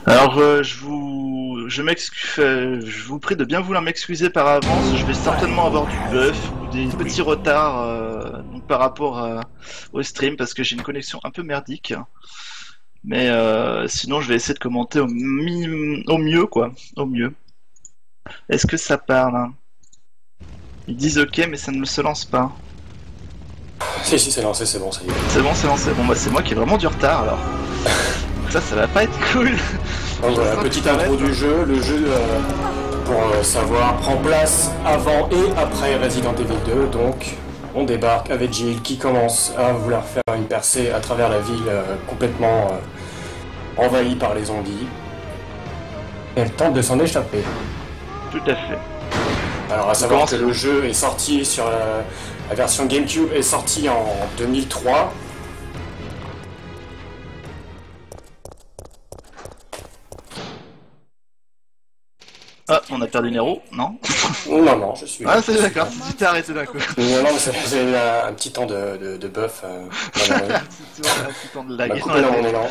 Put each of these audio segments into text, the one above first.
Alors, je vous prie de bien vouloir m'excuser par avance. Je vais certainement avoir du buff ou des petits retards donc par rapport au stream parce que j'ai une connexion un peu merdique. Mais sinon, je vais essayer de commenter au mieux, quoi. Au mieux. Est-ce que ça parle, hein? Ils disent OK, mais ça ne se lance pas. Si, c'est lancé, c'est bon, ça y est. C'est bon, c'est lancé. Bon, bah, c'est moi qui ai vraiment du retard alors. Ça va pas être cool. Donc voilà, petite intro du jeu. Le jeu, pour savoir, prend place avant et après Resident Evil 2. Donc, on débarque avec Jill qui commence à vouloir faire une percée à travers la ville complètement envahie par les zombies. Et elle tente de s'en échapper. Tout à fait. Alors, à savoir que le jeu est sorti sur la version GameCube est sortie en 2003. Ah, on a perdu Nero, non? Non, je suis... Ah, c'est d'accord, tu t'es arrêté d'un coup. Non, mais j'ai eu un petit temps de buff. Un petit temps de lag. M'a coupé dans mon élan.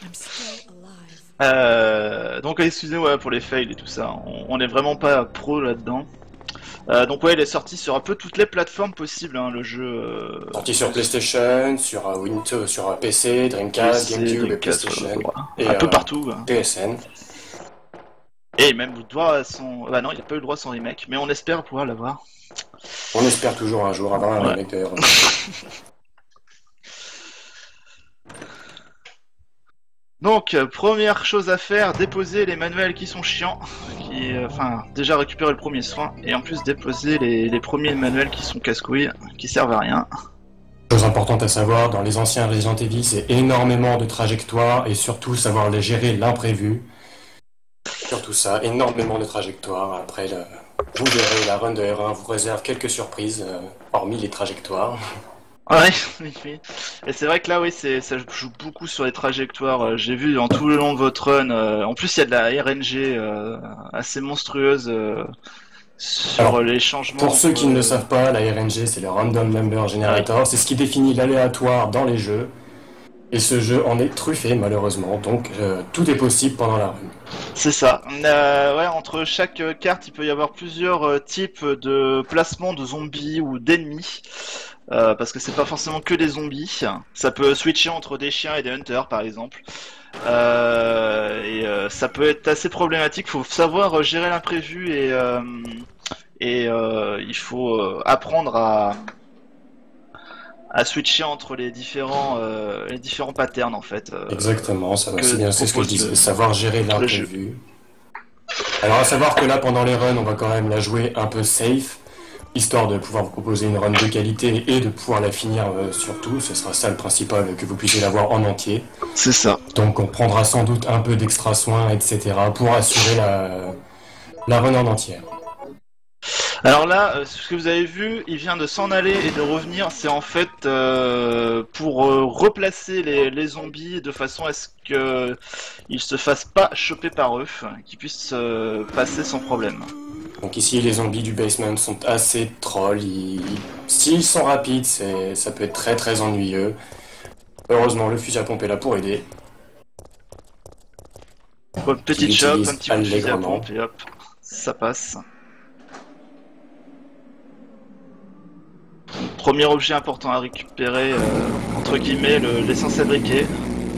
Donc excusez-moi pour les fails et tout ça, on est vraiment pas pro là-dedans. Donc ouais, il est sorti sur un peu toutes les plateformes possibles, hein, le jeu. Sorti sur PlayStation, sur Windows, sur PC, Dreamcast, GameCube et PlayStation. Et un peu partout. Hein. PSN. Et même le droit à son... Bah non, il n'a pas eu le droit à son remake, mais on espère pouvoir l'avoir. On espère toujours un jour avoir un remake d'ailleurs. Donc, première chose à faire, déposer les manuels qui sont chiants. Enfin, déjà récupérer le premier soin, et en plus déposer les premiers manuels qui sont casse-couilles, qui servent à rien. Chose importante à savoir, dans les anciens Resident Evil, c'est énormément de trajectoires, et surtout savoir les gérer l'imprévu. Surtout ça, énormément de trajectoires. Après, vous verrez, la run de R1 vous réserve quelques surprises, hormis les trajectoires. Ouais, oui. Et c'est vrai que là, oui, ça joue beaucoup sur les trajectoires. J'ai vu dans tout le long de votre run. En plus, il y a de la RNG assez monstrueuse sur Alors, les changements. Pour ceux qui ne le savent pas, la RNG, c'est le Random Number Generator. Ouais. C'est ce qui définit l'aléatoire dans les jeux. Et ce jeu en est truffé, malheureusement. Donc, tout est possible pendant la run. C'est ça. Ouais, entre chaque carte, il peut y avoir plusieurs types de placements de zombies ou d'ennemis. Parce que c'est pas forcément que des zombies. Ça peut switcher entre des chiens et des hunters, par exemple. Ça peut être assez problématique. Faut savoir gérer l'imprévu et il faut apprendre à switcher entre les différents patterns en fait. Exactement, ça va, c'est bien, c'est ce que je disais, savoir gérer l'imprévu. Alors à savoir que là pendant les runs on va quand même la jouer un peu safe, histoire de pouvoir vous proposer une run de qualité et de pouvoir la finir surtout, ce sera ça le principal, que vous puissiez l'avoir en entier. C'est ça. Donc on prendra sans doute un peu d'extra soins, etc. pour assurer la run en entière. Alors là, ce que vous avez vu, il vient de s'en aller et de revenir, c'est en fait pour replacer les zombies de façon à ce qu'ils se fassent pas choper par eux, qu'ils puissent passer sans problème. Donc ici, les zombies du basement sont assez trolls, s'ils sont rapides, ça peut être très très ennuyeux. Heureusement, le fusil à pompe est là pour aider. Bon, petite chope, un petit coup de fusil à pompe et hop, ça passe. Premier objet important à récupérer, entre guillemets, l'essence à briquet.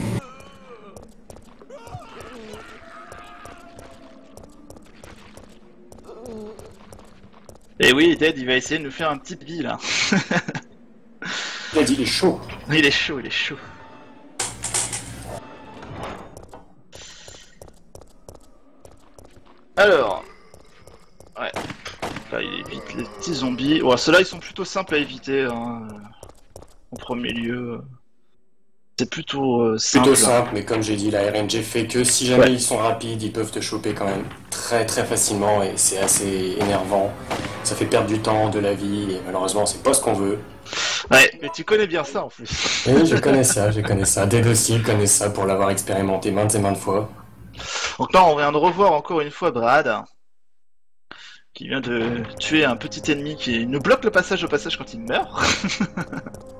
Et oui, Dead, il va essayer de nous faire un petit pipi là. Dead, il est chaud. Il est chaud, il est chaud. Alors, ouais. Là, il évite les petits zombies. Ouais, ceux-là, ils sont plutôt simples à éviter. Hein. En premier lieu, c'est plutôt simple. Plutôt simple, mais comme j'ai dit, la RNG fait que si jamais ils sont rapides, ils peuvent te choper quand même très très facilement et c'est assez énervant. Ça fait perdre du temps, de la vie et malheureusement, c'est pas ce qu'on veut. Ouais, mais tu connais bien ça en plus. Oui, je connais ça. Dead aussi connaît ça pour l'avoir expérimenté maintes et maintes fois. Donc là, on vient de revoir encore une fois Brad, qui vient de tuer un petit ennemi qui nous bloque le passage au passage quand il meurt.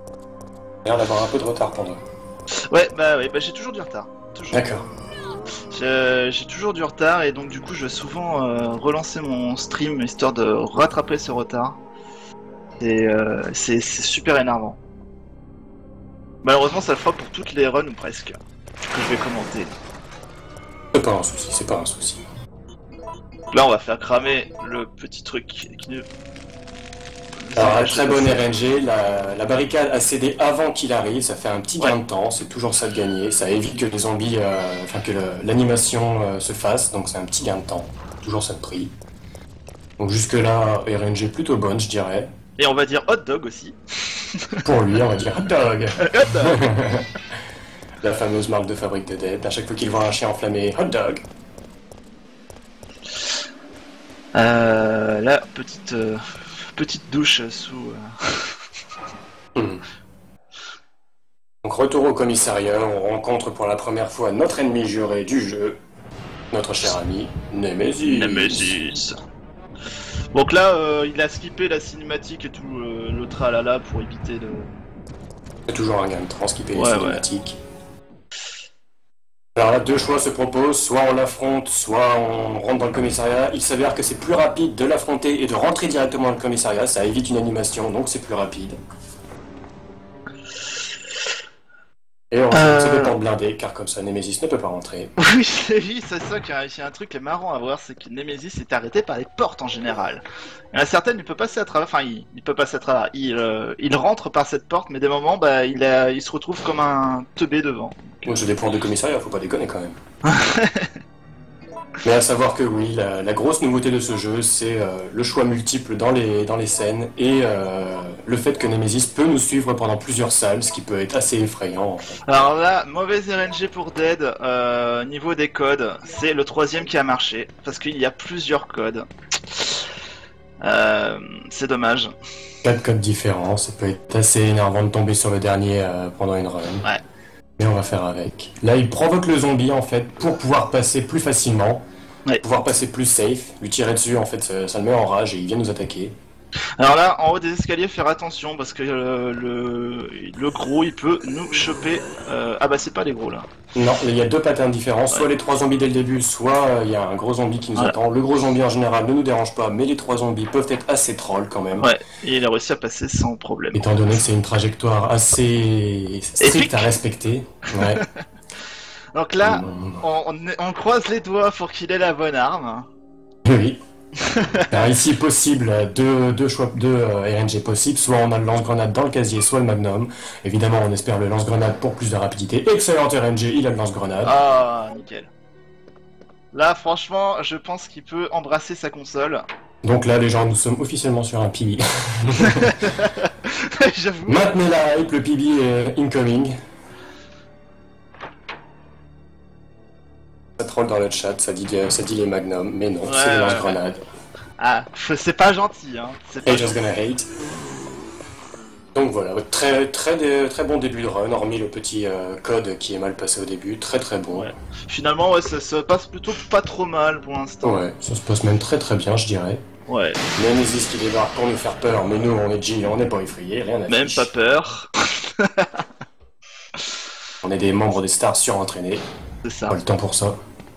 Il a l'air d'avoir un peu de retard pendant. Ouais, bah j'ai toujours du retard. D'accord. J'ai toujours du retard et donc du coup je vais souvent relancer mon stream histoire de rattraper ce retard. Et c'est super énervant. Malheureusement ça le fera pour toutes les runs ou presque que je vais commenter. C'est pas un souci, c'est pas un souci. Là on va faire cramer le petit truc qui ne... Alors, très bonne RNG, la barricade a cédé avant qu'il arrive, ça fait un petit gain de temps, c'est toujours ça de gagner, ça évite que les zombies, que l'animation se fasse, donc c'est un petit gain de temps, toujours ça de prix. Donc jusque là, RNG plutôt bonne, je dirais. Et on va dire hot dog aussi. Pour lui, on va dire hot dog. Hot dog. La fameuse marque de fabrique de Dead, à chaque fois qu'il voit un chien enflammé, hot dog. Là, petite douche sous... Donc retour au commissariat, on rencontre pour la première fois notre ennemi juré du jeu, notre cher ami Nemesis. Nemesis. Donc là, il a skippé la cinématique et tout le tralala pour éviter de... C'est toujours un gain de temps, skipper les cinématiques. Alors là, deux choix se proposent, soit on l'affronte, soit on rentre dans le commissariat. Il s'avère que c'est plus rapide de l'affronter et de rentrer directement dans le commissariat, ça évite une animation, donc c'est plus rapide. Et on se fait pour blinder, car comme ça, Nemesis ne peut pas rentrer. Oui, je l'ai vu, c'est ça qu'il y a un truc qui est marrant à voir, c'est que Nemesis est arrêté par les portes en général. Il y en a certaines, il peut passer à travers, enfin, il peut passer à travers, il rentre par cette porte, mais des moments, bah, il se retrouve comme un teubé devant. Donc c'est des portes de commissariat, faut pas déconner quand même. Mais à savoir que oui, la grosse nouveauté de ce jeu, c'est le choix multiple dans les scènes et le fait que Nemesis peut nous suivre pendant plusieurs salles, ce qui peut être assez effrayant. En fait. Alors là, mauvaise RNG pour Dead, niveau des codes, c'est le troisième qui a marché, parce qu'il y a plusieurs codes. C'est dommage. 4 codes différents, ça peut être assez énervant de tomber sur le dernier pendant une run. Ouais. Mais on va faire avec. Là, il provoque le zombie en fait pour pouvoir passer plus facilement, pouvoir passer plus safe, lui tirer dessus en fait, ça le met en rage et il vient nous attaquer. Alors là, en haut des escaliers, faire attention parce que le gros il peut nous choper. Ah bah c'est pas les gros là. Non, il y a deux patterns différents, soit les trois zombies dès le début, soit il y a un gros zombie qui nous attend. Le gros zombie en général ne nous dérange pas, mais les trois zombies peuvent être assez trolls quand même. Ouais, et il a réussi à passer sans problème. Étant donné que c'est une trajectoire assez stricte à respecter. Ouais. Donc là, on croise les doigts pour qu'il ait la bonne arme. Oui. Alors ici possible, deux RNG possibles, soit on a le lance-grenade dans le casier, soit le magnum. Évidemment on espère le lance-grenade pour plus de rapidité. Excellent RNG, il a le lance-grenade. Ah, nickel. Là franchement, je pense qu'il peut embrasser sa console. Donc là les gens, nous sommes officiellement sur un PB. J'avoue. Maintenez la hype, le PB est incoming. Ça troll dans le chat, ça dit les magnums, mais non, c'est les lance-grenades. Ah, c'est pas gentil, hein. Hey, just gonna hate. Donc voilà, très bon début de run, hormis le petit code qui est mal passé au début, très bon. Ouais. Finalement, ouais, ça passe plutôt pas trop mal pour l'instant. Ouais, ça se passe même très bien, je dirais. Ouais. Nemesis qui débarque pour nous faire peur, mais nous, on est G, on n'est pas effrayés, rien à Même pas peur. On est des membres des stars surentraînés. C'est ça. Pas le temps pour ça.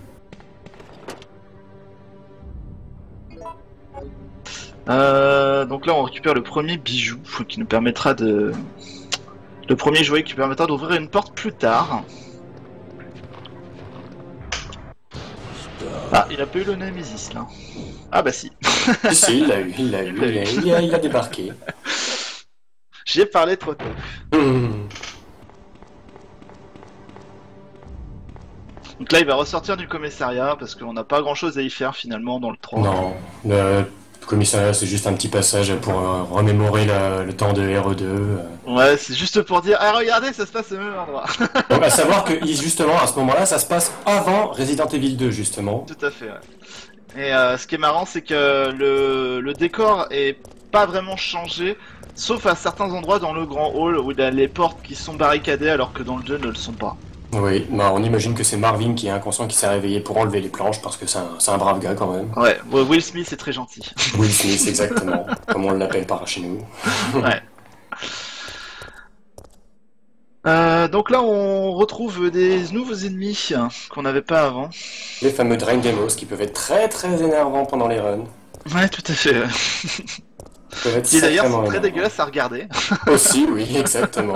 Donc là on récupère le premier bijou qui nous permettra de... Le premier jouet qui permettra d'ouvrir une porte plus tard. Ah, il a pas eu le Nemesis là. Ah bah si. Si, il a débarqué. J'ai parlé trop tôt. Donc là il va ressortir du commissariat parce qu'on n'a pas grand chose à y faire finalement dans le 3. Non, le commissariat c'est juste un petit passage pour remémorer le temps de RE2. Ouais, c'est juste pour dire, ah regardez, ça se passe au même endroit. Donc à savoir que justement à ce moment-là ça se passe avant Resident Evil 2 justement. Tout à fait, ouais. Et ce qui est marrant c'est que le décor est pas vraiment changé, sauf à certains endroits dans le grand hall où il y a les portes qui sont barricadées alors que dans le 2 ne le sont pas. Oui, bah on imagine que c'est Marvin qui est inconscient qui s'est réveillé pour enlever les planches parce que c'est un brave gars quand même. Ouais, Will Smith est très gentil. Will Smith, exactement, comme on l'appelle par chez nous. Ouais. Donc là, on retrouve des nouveaux ennemis qu'on n'avait pas avant. Les fameux Drain Demos qui peuvent être très très énervants pendant les runs. Ouais, tout à fait. Ils peuvent être Qui d'ailleurs sont sacrément très énervants. dégueulasses à regarder. Aussi, oui, exactement.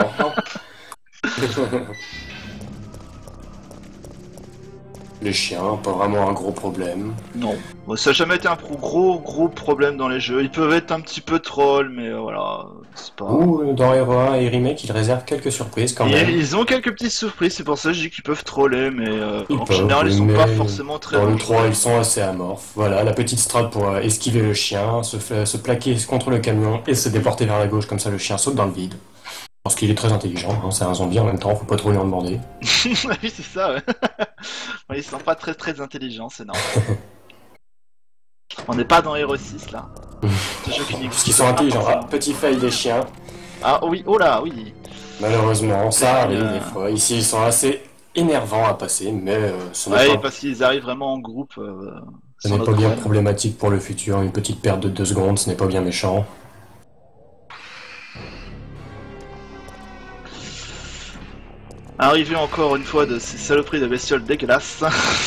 Les chiens, pas vraiment un gros problème. Non. Bon, ça n'a jamais été un gros problème dans les jeux. Ils peuvent être un petit peu trolls, mais voilà, c'est pas... Ou dans Hero 1 et Remake, ils réservent quelques surprises quand même. Ils ont quelques petites surprises, c'est pour ça que je dis qu'ils peuvent troller, mais Ils en peuvent, général, ils oui, sont pas mais forcément très dans le dangereux. 3, ils sont assez amorphes. Voilà, la petite strat pour esquiver le chien, se plaquer contre le camion et se déporter vers la gauche, comme ça le chien saute dans le vide. Parce qu'il est très intelligent, hein, c'est un zombie en même temps, faut pas trop lui en demander. Oui, c'est ça, ouais. Ouais, ils sont pas très intelligents, c'est normal. On n'est pas dans Hero 6, là. Ce jeu qui Parce n'existe qu'ils sont pas intelligents. Ah, forcément. petit fail des chiens. Ah oui, oh là, oui. Malheureusement, ça arrive Euh, des fois. Ici, ils sont assez énervants à passer, mais ce n'est Ouais, pas, parce qu'ils arrivent vraiment en groupe. ce Sur n'est pas notre bien run. problématique pour le futur. Une petite perte de 2 secondes, ce n'est pas bien méchant. Arrivé encore une fois de ces saloperies de bestioles dégueulasses.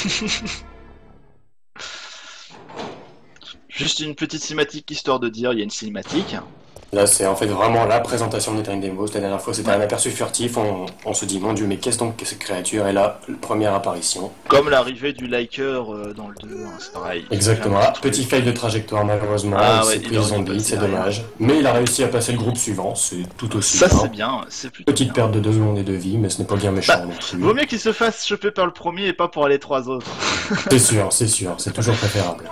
Juste une petite cinématique histoire de dire, il y a une cinématique. Là, c'est en fait vraiment la présentation des Train Demos. La dernière fois, c'était un aperçu furtif. On se dit, mon Dieu, mais qu'est-ce donc que cette créature? Et là, première apparition. Comme l'arrivée du liker dans le 2, hein, c'est pareil. Exactement. Ah, petit fail de trajectoire, malheureusement. Ah Il ouais, s'est il pris aurait dû zombie, passer c'est derrière. dommage. Mais il a réussi à passer le groupe suivant. C'est tout aussi Ça bien. c'est bien, c'est plutôt Petite bien. perte de 2 secondes et de vie, mais ce n'est pas bien méchant Bah, non plus. Vaut mieux qu'il se fasse choper par le premier et pas pour les 3 autres. C'est sûr, c'est toujours préférable.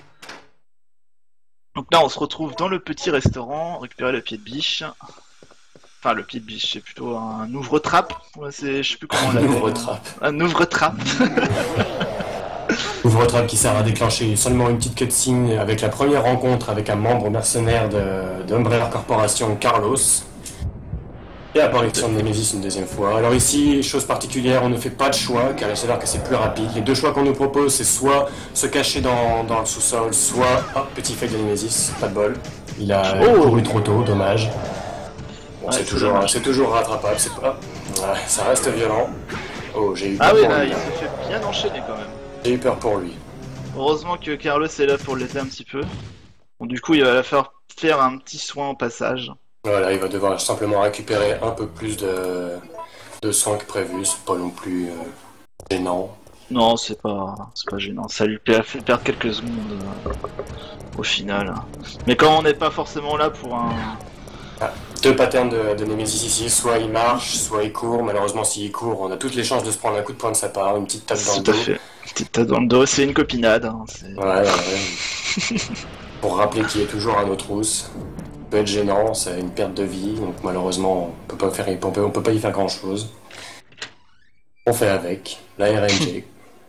Donc là on se retrouve dans le petit restaurant, récupérer le pied de biche. Enfin le pied de biche, c'est plutôt un ouvre-trappe. Ouais, je sais plus comment on l'appelle. Ouvre-trappe. Un ouvre-trappe. Ouvre-trappe qui sert à déclencher seulement une petite cutscene avec la première rencontre avec un membre mercenaire de Umbrella Corporation, Carlos. Et apparition de Nemesis une deuxième fois. Alors ici, chose particulière, on ne fait pas de choix, car il s'avère que c'est plus rapide. Les 2 choix qu'on nous propose, c'est soit se cacher dans le sous-sol, soit... Oh, petit fail de Nemesis, pas de bol. Il a couru trop tôt, dommage. Bon, Ouais, c'est toujours rattrapable, c'est pas... Ouais, ça reste violent. Oh, j'ai eu peur Ah oui pour là lui. il se fait bien enchaîner quand même. J'ai eu peur pour lui. Heureusement que Carlos est là pour l'aider un petit peu. Bon du coup il va la faire un petit soin au passage. Voilà, il va devoir simplement récupérer un peu plus de soins que prévu, c'est pas non plus gênant. Non c'est pas gênant, ça lui fait perdre quelques secondes au final. Mais quand on n'est pas forcément là pour un... 2 patterns de Nemesis ici, soit il marche, soit il court. Malheureusement, s'il court, on a toutes les chances de se prendre un coup de poing de sa part, une petite tape dans le Tout à dos. fait. Petite tape dans le dos, c'est une copinade. Hein, Ouais. Pour rappeler qu'il est toujours à nos trousses. Ça peut être gênant, c'est une perte de vie, donc malheureusement, on peut pas y faire grand chose. On fait avec, la RNG.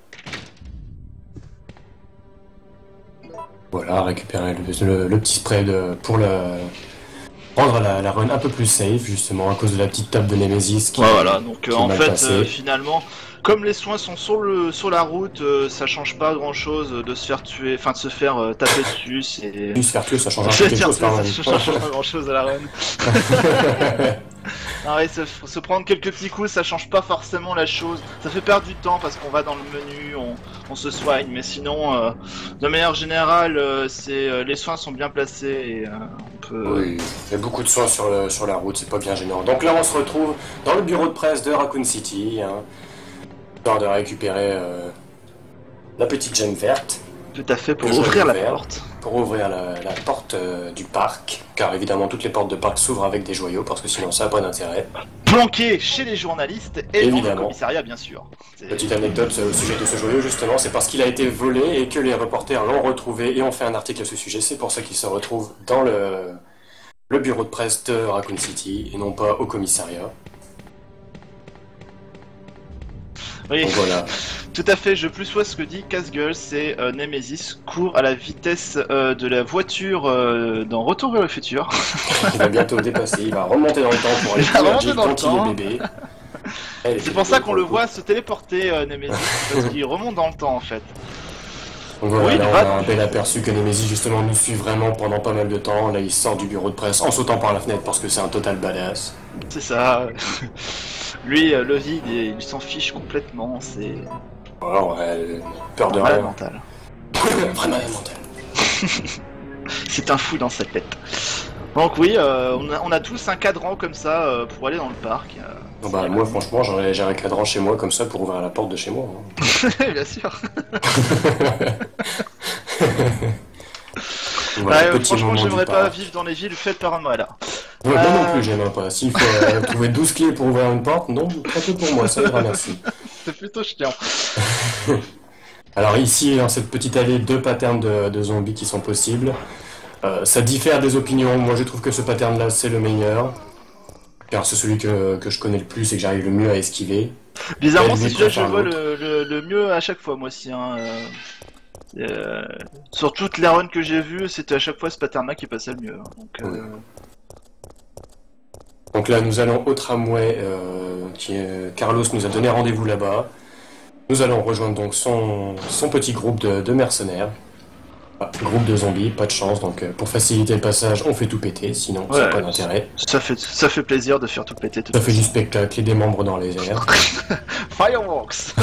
Voilà, récupérer le petit spray pour rendre la run un peu plus safe, justement, à cause de la petite tape de Nemesis qui, ouais, voilà, donc qui est en mal fait, passée. finalement, comme les soins sont sur la route, ça change pas grand chose de se faire tuer, enfin de se faire taper dessus, c'est. Plus faire tuer, ça change un Se peu quelque faire chose tuer, quand ça même. change pas grand chose à la run. Non, ouais, se prendre quelques petits coups, ça change pas forcément la chose. Ça fait perdre du temps parce qu'on va dans le menu, on se soigne, mais sinon, de manière générale, les soins sont bien placés et on peut. Oui, il y a beaucoup de soins sur la route, c'est pas bien gênant. Donc là, on se retrouve dans le bureau de presse de Raccoon City, hein, histoire de récupérer la petite gemme verte. Tout à fait, pour Que je ouvrir la récupère. porte. Pour ouvrir la porte du parc, car évidemment toutes les portes de parc s'ouvrent avec des joyaux, parce que sinon ça n'a pas d'intérêt. Planqué chez les journalistes et dans le Évidemment. commissariat, bien sûr. Petite anecdote au sujet de ce joyau, justement, c'est parce qu'il a été volé et que les reporters l'ont retrouvé et ont fait un article à ce sujet. C'est pour ça qu'il se retrouve dans le bureau de presse de Raccoon City et non pas au commissariat. Oui, Donc voilà. tout à fait, je plus vois ce que dit Casgueule, c'est Nemesis court à la vitesse de la voiture dans Retour vers le futur. Il va bientôt dépasser, il va remonter dans le temps pour aller Il va remonter dire dans le quand il temps. est bébé. C'est pour ça qu'on le voit se téléporter, Nemesis, parce qu'il remonte dans le temps en fait. Donc voilà, Oui, là il on va- a un bel aperçu que Nemesis justement nous suit vraiment pendant pas mal de temps. Là il sort du bureau de presse en sautant par la fenêtre parce que c'est un total badass. C'est ça. Lui, le vide, il s'en fiche complètement, c'est... Alors, peur de malade rien. mental. Vraiment mental. C'est un fou dans sa tête. Donc oui, on a tous un cadran comme ça pour aller dans le parc. Non, bah, moi, franchement, j'ai un cadran chez moi comme ça pour ouvrir la porte de chez moi. Hein. Bien sûr. Voilà, franchement, j'aimerais pas vivre dans les villes faites par un malade. Ouais, moi non plus, j'aimerais pas. S'il faut trouver 12 clés pour ouvrir une porte, non, très peu pour moi, ça ira, merci. C'est plutôt chiant. Alors ici, dans cette petite allée, 2 patterns de zombies qui sont possibles. Ça diffère des opinions, moi je trouve que ce pattern-là, c'est le meilleur. Car c'est celui que je connais le plus et que j'arrive le mieux à esquiver. Bizarrement, c'est celui-là que je vois le mieux à chaque fois, moi aussi. Hein. Sur toutes les runs que j'ai vues, c'était à chaque fois ce pattern-là qui passait le mieux. Donc, Donc là, nous allons au tramway, Carlos nous a donné rendez-vous là-bas. Nous allons rejoindre donc son petit groupe de mercenaires. Groupe de zombies, pas de chance, donc pour faciliter le passage, on fait tout péter, sinon ça n'a pas d'intérêt. Ça fait plaisir de faire tout péter. Ça fait du spectacle et des membres dans les airs. Fireworks.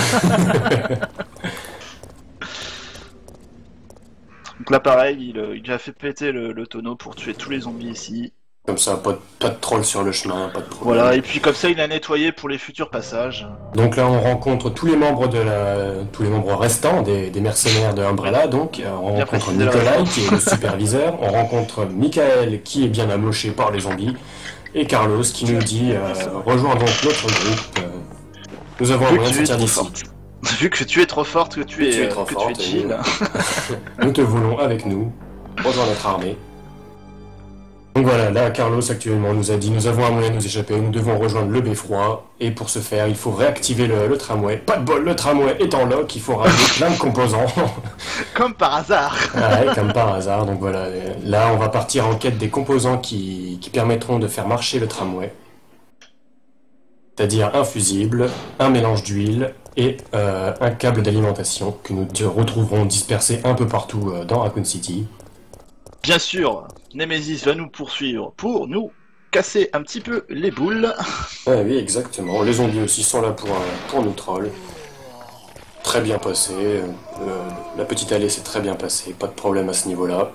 Donc là pareil, il a fait péter le tonneau pour tuer tous les zombies ici. Comme ça, pas de troll sur le chemin, pas de problème. Voilà, et puis comme ça il a nettoyé pour les futurs passages. Donc là on rencontre tous les membres restants des mercenaires de Umbrella, donc on rencontre Nikolai qui est le superviseur, on rencontre Michael qui est bien amoché par les zombies, et Carlos qui nous dit rejoins donc notre groupe, nous avons un moyen de sortir d'ici. Vu que tu es trop forte, que tu es chill. Nous te voulons avec nous, rejoins notre armée. Donc voilà, là Carlos actuellement nous a dit nous avons un moyen de nous échapper, nous devons rejoindre le beffroi, et pour ce faire il faut réactiver le tramway. Pas de bol, le tramway est en lock, il faut rajouter plein de composants. Comme par hasard. Ouais, comme par hasard, donc voilà, là on va partir en quête des composants qui permettront de faire marcher le tramway. C'est-à-dire un fusible, un mélange d'huile et un câble d'alimentation que nous retrouverons dispersé un peu partout dans Raccoon City. Bien sûr, Nemesis va nous poursuivre pour nous casser un petit peu les boules. Ah oui, exactement. Les zombies aussi sont là pour nous troll. Très bien passé. La petite allée s'est très bien passée. Pas de problème à ce niveau-là.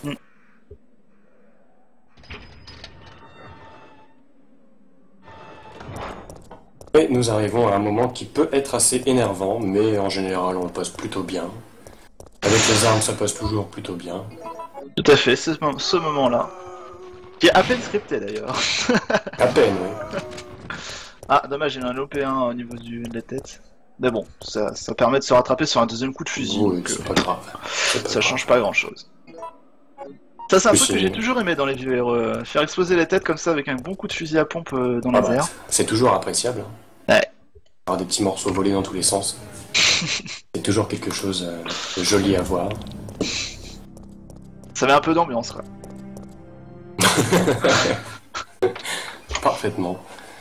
Et nous arrivons à un moment qui peut être assez énervant, mais en général on le passe plutôt bien. Avec les armes ça passe toujours plutôt bien. Tout à fait, ce moment-là. Qui est à peine scripté d'ailleurs. À peine, oui. Ah, dommage, il y a un OP1 au niveau de la tête. Mais bon, ça permet de se rattraper sur un deuxième coup de fusil. Oui, c'est pas grave. Ça change pas grand-chose. Ça, c'est un truc que j'ai toujours aimé dans les VRE. Faire exploser les têtes comme ça avec un bon coup de fusil à pompe dans les airs. C'est toujours appréciable. Ouais. Avoir des petits morceaux volés dans tous les sens. C'est toujours quelque chose de joli à voir. Ça met un peu d'ambiance, là. Parfaitement.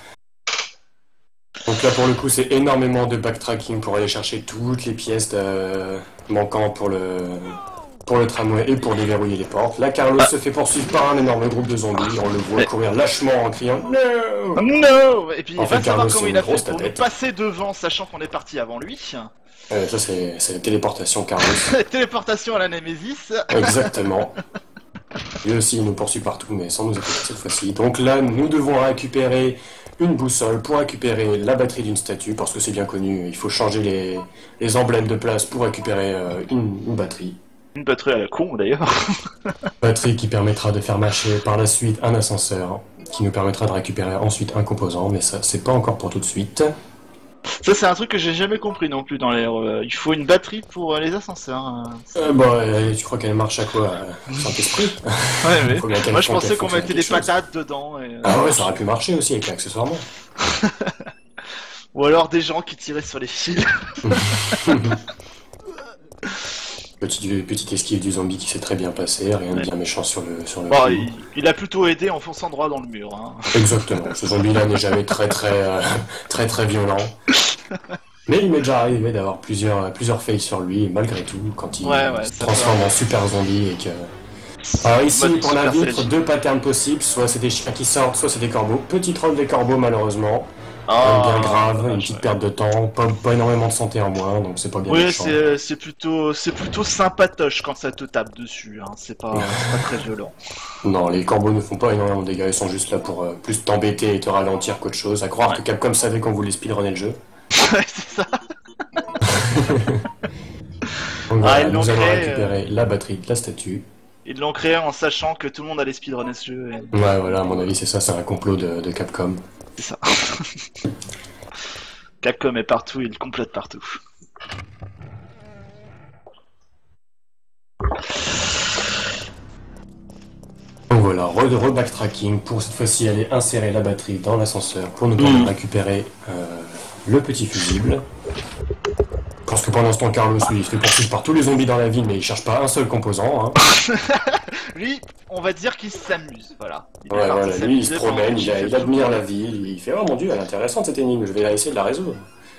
Donc là pour le coup c'est énormément de backtracking pour aller chercher toutes les pièces manquantes pour le tramway et pour déverrouiller les portes. Là Carlos se fait poursuivre par un énorme groupe de zombies, on le voit courir lâchement en criant « No !» No. Et puis en il va fait, savoir Carlos, comment il a fait ta pour nous tête. passer devant sachant qu'on est parti avant lui. Ça c'est la téléportation Carlos. Téléportation à la Nemesis. Exactement. Lui aussi il nous poursuit partout mais sans nous écouter cette fois-ci. Donc là nous devons récupérer une boussole pour récupérer la batterie d'une statue parce que c'est bien connu, il faut changer les emblèmes de place pour récupérer une batterie. Une batterie à la con d'ailleurs. Batterie qui permettra de faire marcher par la suite un ascenseur qui nous permettra de récupérer ensuite un composant mais ça c'est pas encore pour tout de suite. Ça c'est un truc que j'ai jamais compris non plus dans l'air. Il faut une batterie pour les ascenseurs. Tu crois qu'elle marche à quoi Saint-Esprit. Ouais, mais moi je pensais qu'on mettait des patates dedans. Ah ouais, ça aurait pu marcher aussi avec accessoirement. Ou alors des gens qui tiraient sur les fils. Petite esquive du zombie qui s'est très bien passé, rien de bien méchant sur le bon, il a plutôt aidé en fonçant droit dans le mur. Hein. Exactement, ce zombie-là n'est jamais très violent. Mais il m'est déjà arrivé d'avoir plusieurs fails sur lui, malgré tout, quand il se transforme en super zombie et que... Alors ici, pour l'invitre, 2 patterns possibles, soit c'est des chiens qui sortent, soit c'est des corbeaux. Petit troll des corbeaux malheureusement. Rien de bien grave, une petite perte de temps, pas énormément de santé en moins, donc c'est pas bien méchant. Oui, c'est plutôt sympatoche quand ça te tape dessus, hein. C'est pas très violent. Non, les corbeaux ne font pas énormément de dégâts, ils sont juste là pour plus t'embêter et te ralentir qu'autre chose. À croire que Capcom savait qu'on voulait speedrunner le jeu. Ouais, c'est ça. Donc voilà, nous allons récupérer la batterie de la statue. Ils l'ont créé en sachant que tout le monde allait speedrunner ce jeu. Et... Ouais, voilà, à mon avis, c'est ça, c'est un complot de Capcom. C'est ça. Capcom est partout, il complote partout. Donc voilà, re-backtracking pour cette fois-ci aller insérer la batterie dans l'ascenseur pour nous permettre de récupérer le petit fusible. Parce que pendant ce temps, Carlos, lui, il se fait poursuivre par tous les zombies dans la ville, mais il cherche pas un seul composant. Hein. Lui, on va dire qu'il s'amuse, voilà. Ouais, voilà, lui, il se promène, il admire la ville, il fait « Oh mon dieu, elle est intéressante cette énigme, je vais essayer de la résoudre. »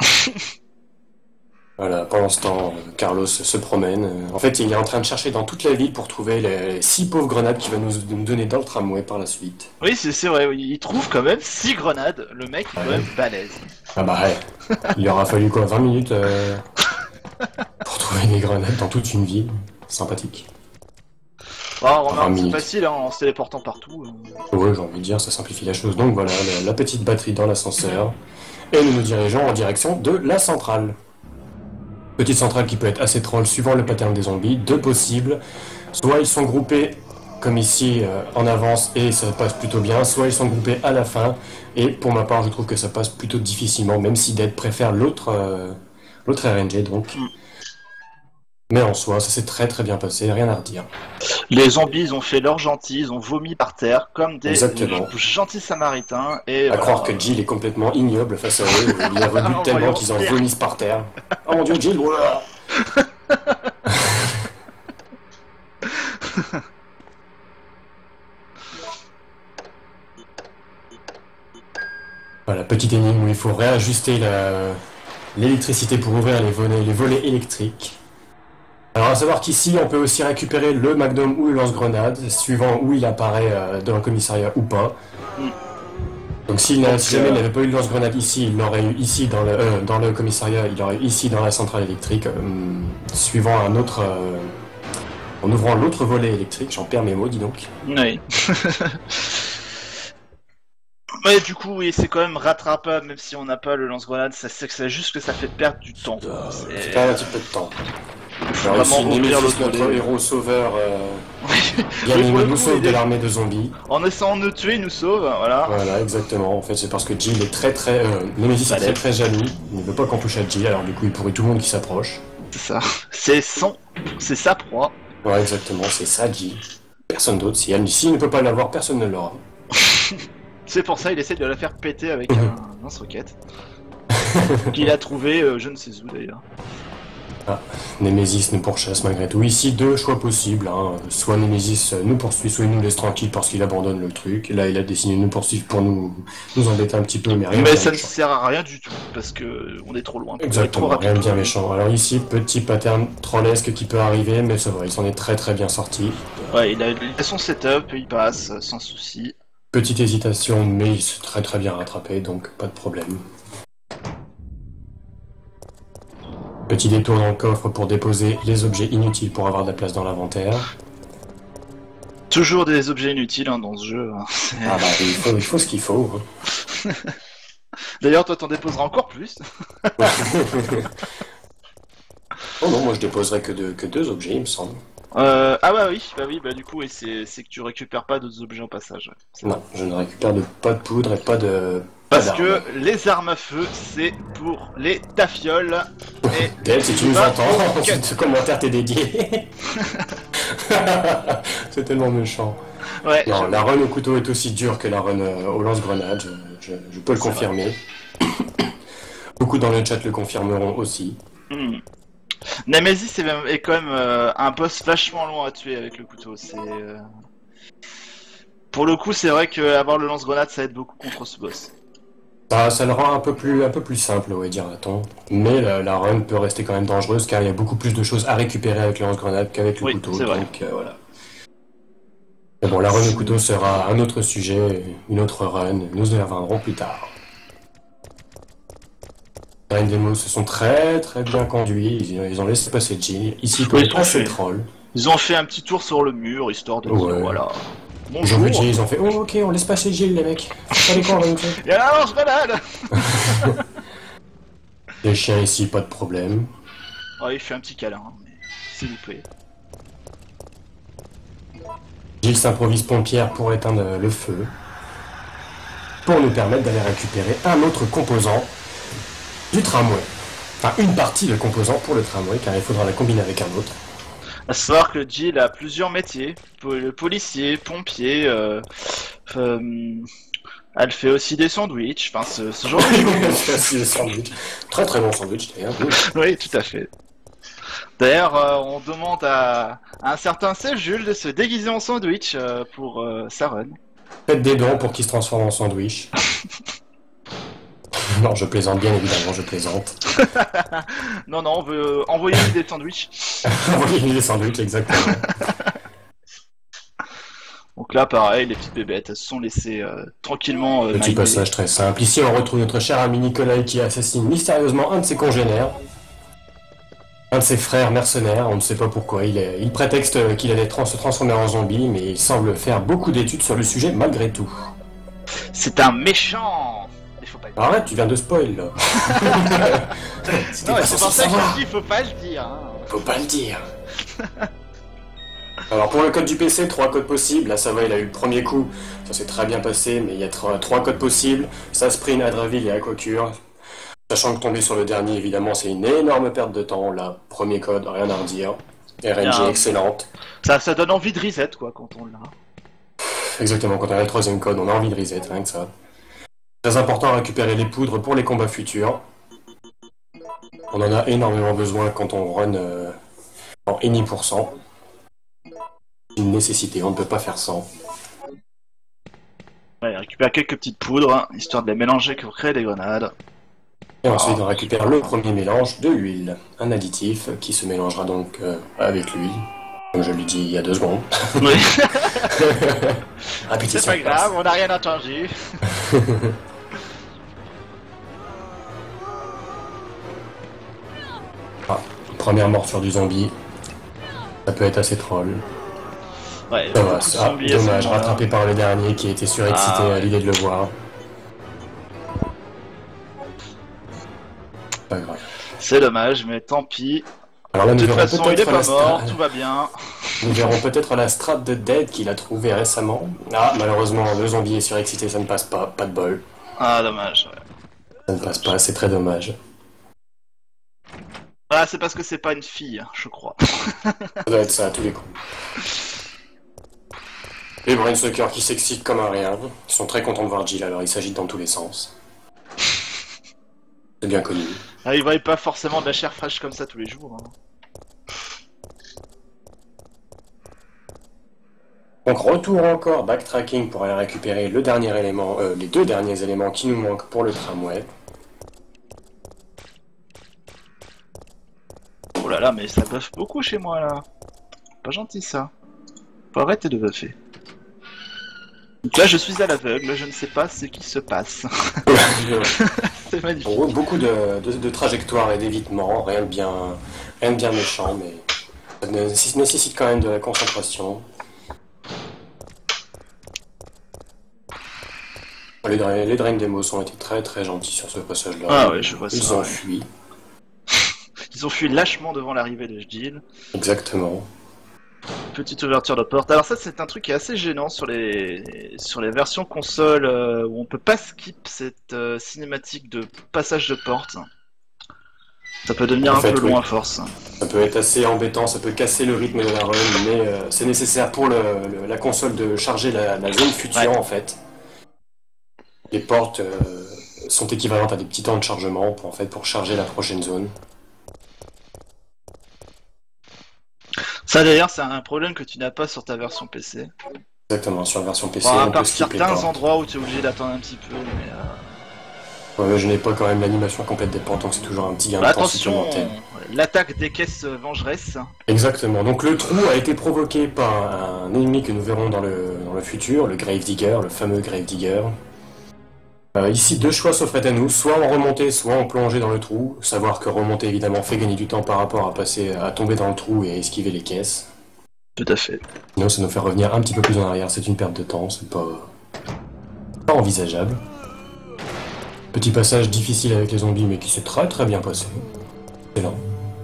Voilà, pendant ce temps, Carlos se promène. En fait, il est en train de chercher dans toute la ville pour trouver les 6 pauvres grenades qu'il va nous donner dans le tramway par la suite. Oui, c'est vrai, il trouve quand même 6 grenades, le mec est quand même balèze. Ah bah ouais, il aura fallu quoi, 20 minutes pour trouver des grenades dans toute une ville. Sympathique. Oh, remarque, c'est facile, hein, en se téléportant partout. Ouais, j'ai envie de dire, ça simplifie la chose. Donc voilà, la petite batterie dans l'ascenseur. Et nous nous dirigeons en direction de la centrale. Petite centrale qui peut être assez troll suivant le pattern des zombies. Deux possibles. Soit ils sont groupés comme ici en avance et ça passe plutôt bien, soit ils sont groupés à la fin. Et pour ma part, je trouve que ça passe plutôt difficilement, même si Dead préfère l'autre RNG donc. Mais en soi, ça s'est très très bien passé, rien à redire. Les zombies, ils ont fait leur gentil, ils ont vomi par terre comme des gentils samaritains. Et à croire que Jill est complètement ignoble face à eux, il a rebute tellement qu'ils en vomissent par terre. Oh mon dieu, Jill, voilà. Voilà, petite énigme où il faut réajuster l'électricité pour ouvrir les volets électriques. Alors à savoir qu'ici on peut aussi récupérer le Magnum ou le lance-grenade, suivant où il apparaît dans le commissariat ou pas. Donc si jamais il n'avait pas eu le lance-grenade ici, il l'aurait eu ici dans le commissariat, il l'aurait eu ici dans la centrale électrique, suivant un autre... en ouvrant l'autre volet électrique, j'en perds mes mots, dis donc. Oui. Ouais, du coup, oui, c'est quand même rattrapable, même si on n'a pas le lance-grenade, c'est juste que ça fait perdre du temps. C'est perdre un petit peu de temps. Alors ici, notre héros sauveur nous sauve de l'armée de zombies. En essayant de nous tuer, il nous sauve, voilà. Voilà, exactement. En fait, c'est parce que Jill est très Nemesis est très jaloux. Il ne veut pas qu'on touche à Jill, alors du coup, il pourrit tout le monde qui s'approche. C'est ça. C'est sa proie. Ouais, exactement, c'est ça, Jill. Personne d'autre. S'il ne peut pas l'avoir, personne ne l'aura. C'est pour ça il essaie de la faire péter avec un lance-roquette. Qu'il a trouvé, je ne sais où d'ailleurs. Ah, Nemesis nous pourchasse malgré tout. Ici, deux choix possibles. Hein. Soit Nemesis nous poursuit, soit il nous laisse tranquille parce qu'il abandonne le truc. Là, il a décidé de nous poursuivre pour nous embêter un petit peu, mais rien. Mais ça ne sert à rien du tout parce que on est trop loin. Exactement, trop rien de bien méchant. Alors ici, petit pattern trollesque qui peut arriver, mais ça va, il s'en est très très bien sorti. Ouais, il a son setup, il passe sans souci. Petite hésitation, mais il s'est très très bien rattrapé, donc pas de problème. Petit détour dans le coffre pour déposer les objets inutiles pour avoir de la place dans l'inventaire. Toujours des objets inutiles hein, dans ce jeu. Hein. Ah bah il faut ce qu'il faut. Hein. D'ailleurs toi t'en déposeras encore plus. Oh non, moi je déposerai que deux objets il me semble. Ah bah oui, du coup c'est que tu récupères pas d'autres objets en passage. Ouais. Non, je ne récupère pas de poudre et pas de... Parce que les armes à feu, c'est pour les tafioles. Et Gaël, si tu nous entends, ce commentaire t'est dédié. C'est tellement méchant. Ouais, non, la run au couteau est aussi dure que la run au lance-grenade, je peux le confirmer. Beaucoup dans le chat le confirmeront aussi. Nemesis est quand même un boss vachement long à tuer avec le couteau. Pour le coup, c'est vrai qu'avoir le lance-grenade, ça aide beaucoup contre ce boss. Ça le rend un peu plus simple, ouais, dira-t-on. Mais la run peut rester quand même dangereuse car il y a beaucoup plus de choses à récupérer avec le lance-grenade qu'avec le couteau. Donc voilà. Mais bon, la run au couteau sera un autre sujet, une autre run. Nous y reviendrons plus tard. Les démos se sont très bien conduits, ils ont laissé passer Jill. Ici, pour être assez troll. Ils ont fait un petit tour sur le mur, histoire de dire, voilà. Bonjour. Ils ont fait, oh ok, on laisse passer Jill, les mecs. Allez, quoi, on va nous faire. Et alors, on se balade. Les chiens ici, pas de problème. Oh, il fait un petit câlin, mais s'il vous plaît. Jill s'improvise pompière pour éteindre le feu. Pour nous permettre d'aller récupérer un autre composant du tramway. Enfin, une partie de composant pour le tramway, car il faudra la combiner avec un autre. À savoir que Jill a plusieurs métiers, policier, pompier, elle fait aussi des sandwichs, enfin ce genre de choses. Elle fait aussi des sandwichs. Très bon sandwich d'ailleurs. Oui, tout à fait. D'ailleurs, on demande à un certain Seth Jules de se déguiser en sandwich pour sa run. Faites des dons pour qu'il se transforme en sandwich. Non, je plaisante, bien évidemment, je plaisante. Non, on veut envoyer des sandwichs. Envoyer des sandwichs, exactement. Donc là, pareil, les petites bébêtes, elles se sont laissées tranquillement... Petit passage très simple. Ici, on retrouve notre cher ami Nicolas qui assassine mystérieusement un de ses congénères. Un de ses frères mercenaires, on ne sait pas pourquoi. Il prétexte qu'il allait se transformer en zombie, mais il semble faire beaucoup d'études sur le sujet malgré tout. C'est un méchant! Il faut pas le dire. Arrête, tu viens de spoil là. Non, c'est pour ça que je dis, faut pas le dire. Hein. Faut pas le dire. Alors pour le code du PC, 3 codes possibles. Là ça va, il a eu le premier coup, ça s'est très bien passé, mais il y a 3 codes possibles. Sasprin, Adravil et Aquacure. Sachant que tomber sur le dernier, évidemment, c'est une énorme perte de temps. Là, premier code, rien à redire. RNG excellente. Ça donne envie de reset, quoi, quand on l'a. Exactement, quand on a le troisième code, on a envie de reset, rien que ça. Très important à récupérer les poudres pour les combats futurs. On en a énormément besoin quand on run en any %. Une nécessité, on ne peut pas faire sans. Ouais, récupère quelques petites poudres, hein, histoire de les mélanger pour créer des grenades. Et ensuite, on récupère le premier mélange de l'huile, un additif qui se mélangera donc avec l'huile, comme je l'ai dit il y a 2 secondes. Oui. Répétition. C'est pas grave, on n'a rien entendu. Première morsure du zombie, ça peut être assez troll. Ouais, ça va, dommage, rattrapé par le dernier qui était surexcité à l'idée de le voir. Pas grave. C'est dommage, mais tant pis. Alors là, de toute façon, il est pas mort, tout va bien. Nous verrons peut-être la strat de Dead qu'il a trouvé récemment. Ah, malheureusement, le zombie est surexcité, ça ne passe pas, pas de bol. Ah, dommage, ouais. Ça ne passe pas, c'est très dommage. Ah, c'est parce que c'est pas une fille, je crois. Ça doit être ça à tous les coups. Les Brainsuckers qui s'excitent comme un rien. Ils sont très contents de voir Jill, alors ils s'agitent dans tous les sens. C'est bien connu. Ah, ils voient pas forcément de la chair fraîche comme ça tous les jours. Hein. Donc retour encore, backtracking pour aller récupérer le dernier élément, les 2 derniers éléments qui nous manquent pour le tramway. Oh là là, mais ça buffe beaucoup chez moi là. Pas gentil ça. Faut arrêter de buffer. Donc là je suis à l'aveugle, je ne sais pas ce qui se passe. C'est magnifique. Beaucoup de trajectoires et d'évitements, rien de bien méchant, mais ça nécessite quand même de la concentration. Les Drain Demos ont été très gentils sur ce passage-là. Ah ouais, je vois ça. Ils ont fui. Ils ont fui lâchement devant l'arrivée de Jill. Exactement. Petite ouverture de porte. Alors ça c'est un truc qui est assez gênant sur les versions console où on peut pas skip cette cinématique de passage de porte. Ça peut devenir un peu long à force. Ça peut être assez embêtant, ça peut casser le rythme de la run, mais c'est nécessaire pour la console de charger la zone future en fait. Les portes sont équivalentes à des petits temps de chargement pour charger la prochaine zone. Ça d'ailleurs c'est un problème que tu n'as pas sur ta version PC. Exactement, sur la version PC. Bon, à part certains endroits où tu es obligé d'attendre un petit peu, mais ouais, je n'ai pas quand même l'animation complète des portes, donc c'est toujours un petit gain de temps supplémentaire. L'attaque des caisses vengeresse. Exactement, donc le trou a été provoqué par un ennemi que nous verrons dans le futur, le Gravedigger, le fameux Gravedigger. Ici, deux choix s'offraient à nous, soit on remontait, soit on plongeait dans le trou. Savoir que remonter, évidemment, fait gagner du temps par rapport à tomber dans le trou et à esquiver les caisses. Tout à fait. Sinon, ça nous fait revenir un petit peu plus en arrière. C'est une perte de temps, c'est pas envisageable. Petit passage difficile avec les zombies, mais qui s'est très très bien passé. Excellent.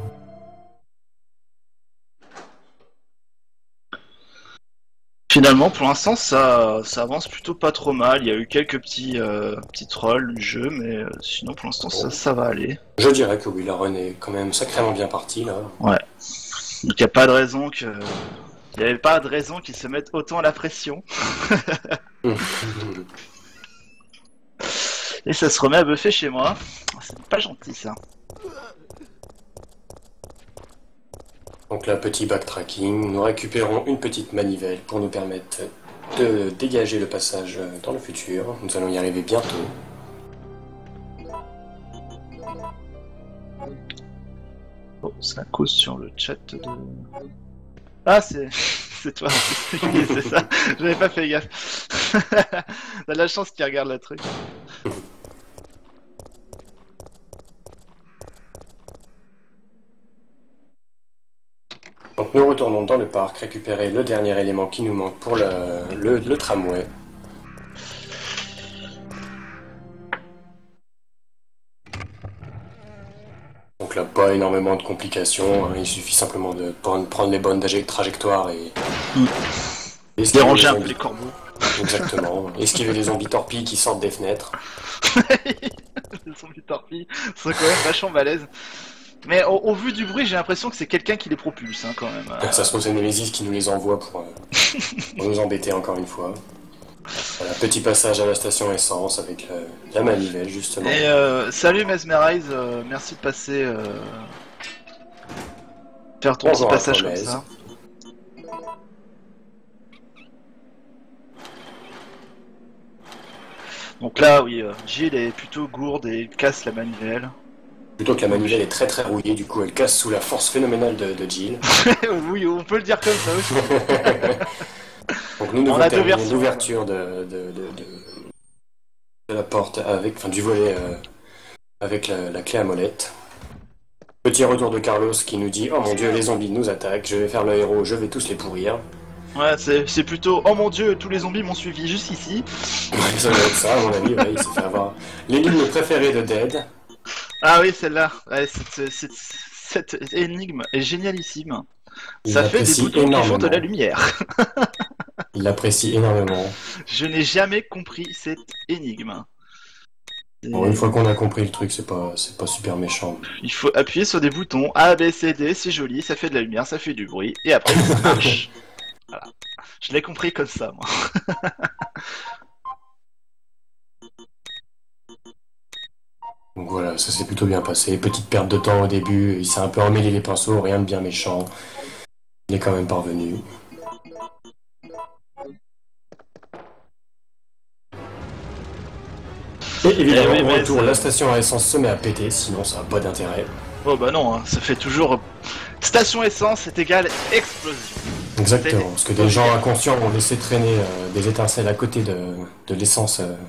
Finalement, pour l'instant, ça avance plutôt pas trop mal. Il y a eu quelques petits trolls du jeu, mais sinon, pour l'instant, ça va aller. Je dirais que oui, la run est quand même sacrément bien partie, là. Ouais. Donc, il n'y a pas de raison que... Il n'y avait pas de raison qu'ils se mettent autant la pression. Et ça se remet à buffer chez moi. C'est pas gentil, ça. Donc là, petit backtracking, nous récupérons une petite manivelle pour nous permettre de dégager le passage dans le futur. Nous allons y arriver bientôt. Bon, ça cause sur le chat de... Ah, c'est toi, c'est ça. J'avais pas fait gaffe. T'as de la chance qu'il regarde le truc. Donc nous retournons dans le parc, récupérer le dernier élément qui nous manque pour le tramway. Donc là, pas énormément de complications, hein. Il suffit simplement de prendre les bonnes trajectoires et déranger un peu les corbeaux. Exactement, esquiver les zombies torpilles qui sortent des fenêtres. Les zombies torpilles sont quand même vachement balèzes. Mais au vu du bruit, j'ai l'impression que c'est quelqu'un qui les propulse, hein, quand même. Ça se trouve, c'est Nemesis qui nous les envoie pour nous embêter encore une fois. Voilà, petit passage à la station essence avec la manivelle, justement. Et salut Mesmerize, merci de passer... faire ton petit passage comme ça. Donc là, oui, Jill est plutôt gourde et il casse la manivelle. Plutôt que la manivelle est très très rouillée, du coup elle casse sous la force phénoménale de Jill. Oui, on peut le dire comme ça aussi. Donc nous devons terminer l'ouverture de la porte avec, enfin du volet avec la clé à molette. Petit retour de Carlos qui nous dit « Oh mon dieu, les zombies nous attaquent, je vais faire le héros, je vais tous les pourrir. » Ouais, c'est plutôt « Oh mon dieu, tous les zombies m'ont suivi juste ici. » Ouais, ça doit être ça, à mon avis, ouais, il s'est fait avoir. L'énigme préférée de Dead. Ah oui, celle-là, ouais, cette énigme est génialissime. Ça fait des boutons qui font de la lumière. Il l'apprécie énormément. Je n'ai jamais compris cette énigme. Bon, une fois qu'on a compris le truc, c'est pas super méchant. Il faut appuyer sur des boutons A, B, C, D, c'est joli, ça fait de la lumière, ça fait du bruit, et après ça marche. Voilà. Je l'ai compris comme ça, moi. Donc voilà, ça s'est plutôt bien passé. Petite perte de temps au début, il s'est un peu emmêlé les pinceaux, rien de bien méchant. Il est quand même parvenu. Et évidemment, au retour, la station à essence se met à péter, sinon ça n'a pas d'intérêt. Oh bah non, hein, ça fait toujours... Station essence est égale explosion. Exactement, parce que des gens inconscients vont laisser traîner des étincelles à côté de l'essence de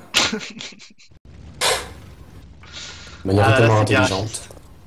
manière tellement intelligente.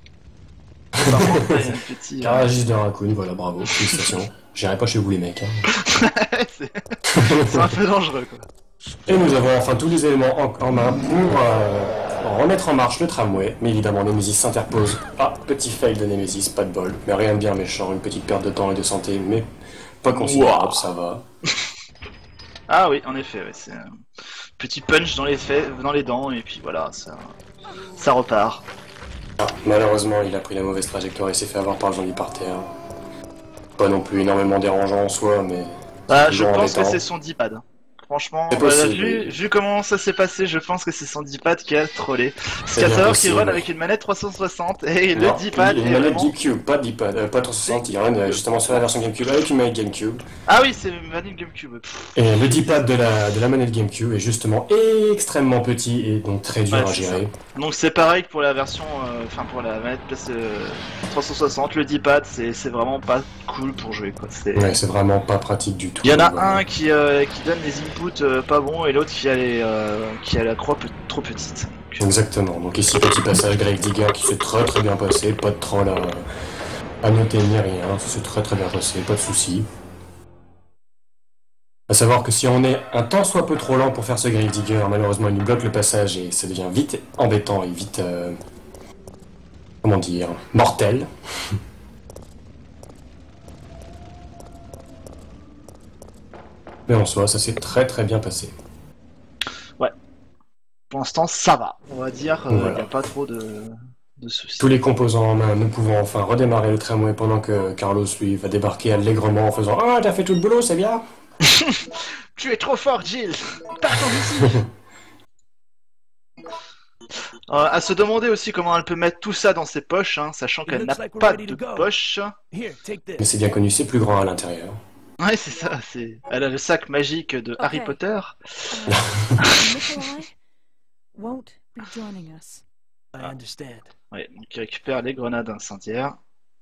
Garagiste de Raccoon, voilà, bravo, félicitations. J'irai pas chez vous les mecs. Hein. C'est un peu dangereux quoi. Et nous avons enfin tous les éléments en main pour remettre en marche le tramway. Mais évidemment, Nemesis s'interpose. Ah, petit fail de Nemesis, pas de bol. Mais rien de bien méchant, une petite perte de temps et de santé, mais pas considérable, ça va. Ah oui, en effet, ouais, c'est un petit punch dans les dents, et puis voilà, ça repart. Ah, malheureusement, il a pris la mauvaise trajectoire et s'est fait avoir par le zombie par terre. Pas non plus énormément dérangeant en soi, mais... Ah, je pense que c'est son D-pad. Franchement, possible, vu comment ça s'est passé, je pense que c'est son D-pad qui a trollé. Parce qu'à savoir qu'il run avec une manette 360 et le D-pad est une manette GameCube, pas D-pad, pas 360, il run justement sur la version GameCube avec une manette GameCube. Ah oui, c'est une manette GameCube. Et le D-pad de la manette GameCube est justement extrêmement petit et donc très dur à gérer. Donc c'est pareil pour la version, enfin pour la manette PS 360, le D-pad c'est vraiment pas cool pour jouer quoi. Ouais, c'est vraiment pas pratique du tout. Il y en a un qui donne les inputs pas bons et l'autre qui a la croix trop petite. Donc... Exactement. Donc ici, petit passage Grave Digger qui s'est très bien passé. Pas de troll à noter ni rien. Ça s'est très bien passé. Pas de soucis. À savoir que si on est un tant soit peu trop lent pour faire ce Grave Digger, malheureusement, il nous bloque le passage et ça devient vite embêtant et vite... comment dire, mortel. Mais en soi, ça s'est très bien passé. Ouais. Pour l'instant, ça va. On va dire, il Voilà. n'y a pas trop de soucis. Tous les composants en main, nous pouvons enfin redémarrer le tramway pendant que Carlos, lui, va débarquer allègrement en faisant « Ah, t'as fait tout le boulot, c'est bien !» Tu es trop fort, Jill. Partons d'ici. À se demander aussi comment elle peut mettre tout ça dans ses poches, hein, sachant qu'elle n'a pas de poche. Mais c'est bien connu, c'est plus grand à l'intérieur. Ouais, c'est ça. Elle a le sac magique de Harry Potter. Ouais, donc il récupère les grenades incendiaires.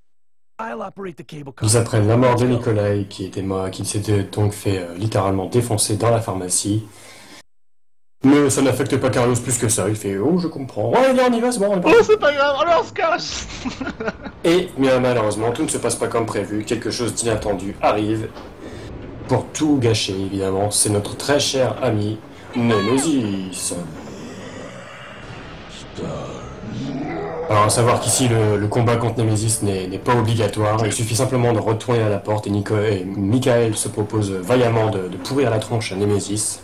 Ils apprennent la mort de Nikolai, qui s'était donc fait littéralement défoncer dans la pharmacie. Mais ça n'affecte pas Carlos plus que ça, il fait « Oh, je comprends. Ouais, on y va, c'est bon. » Oh, c'est pas grave, alors on se cache. Et bien malheureusement, tout ne se passe pas comme prévu, quelque chose d'inattendu arrive. Pour tout gâcher, évidemment, c'est notre très cher ami Nemesis. Alors à savoir qu'ici le combat contre Nemesis n'est pas obligatoire, il suffit simplement de retourner à la porte et Michael se propose vaillamment de pourrir la tronche à Nemesis.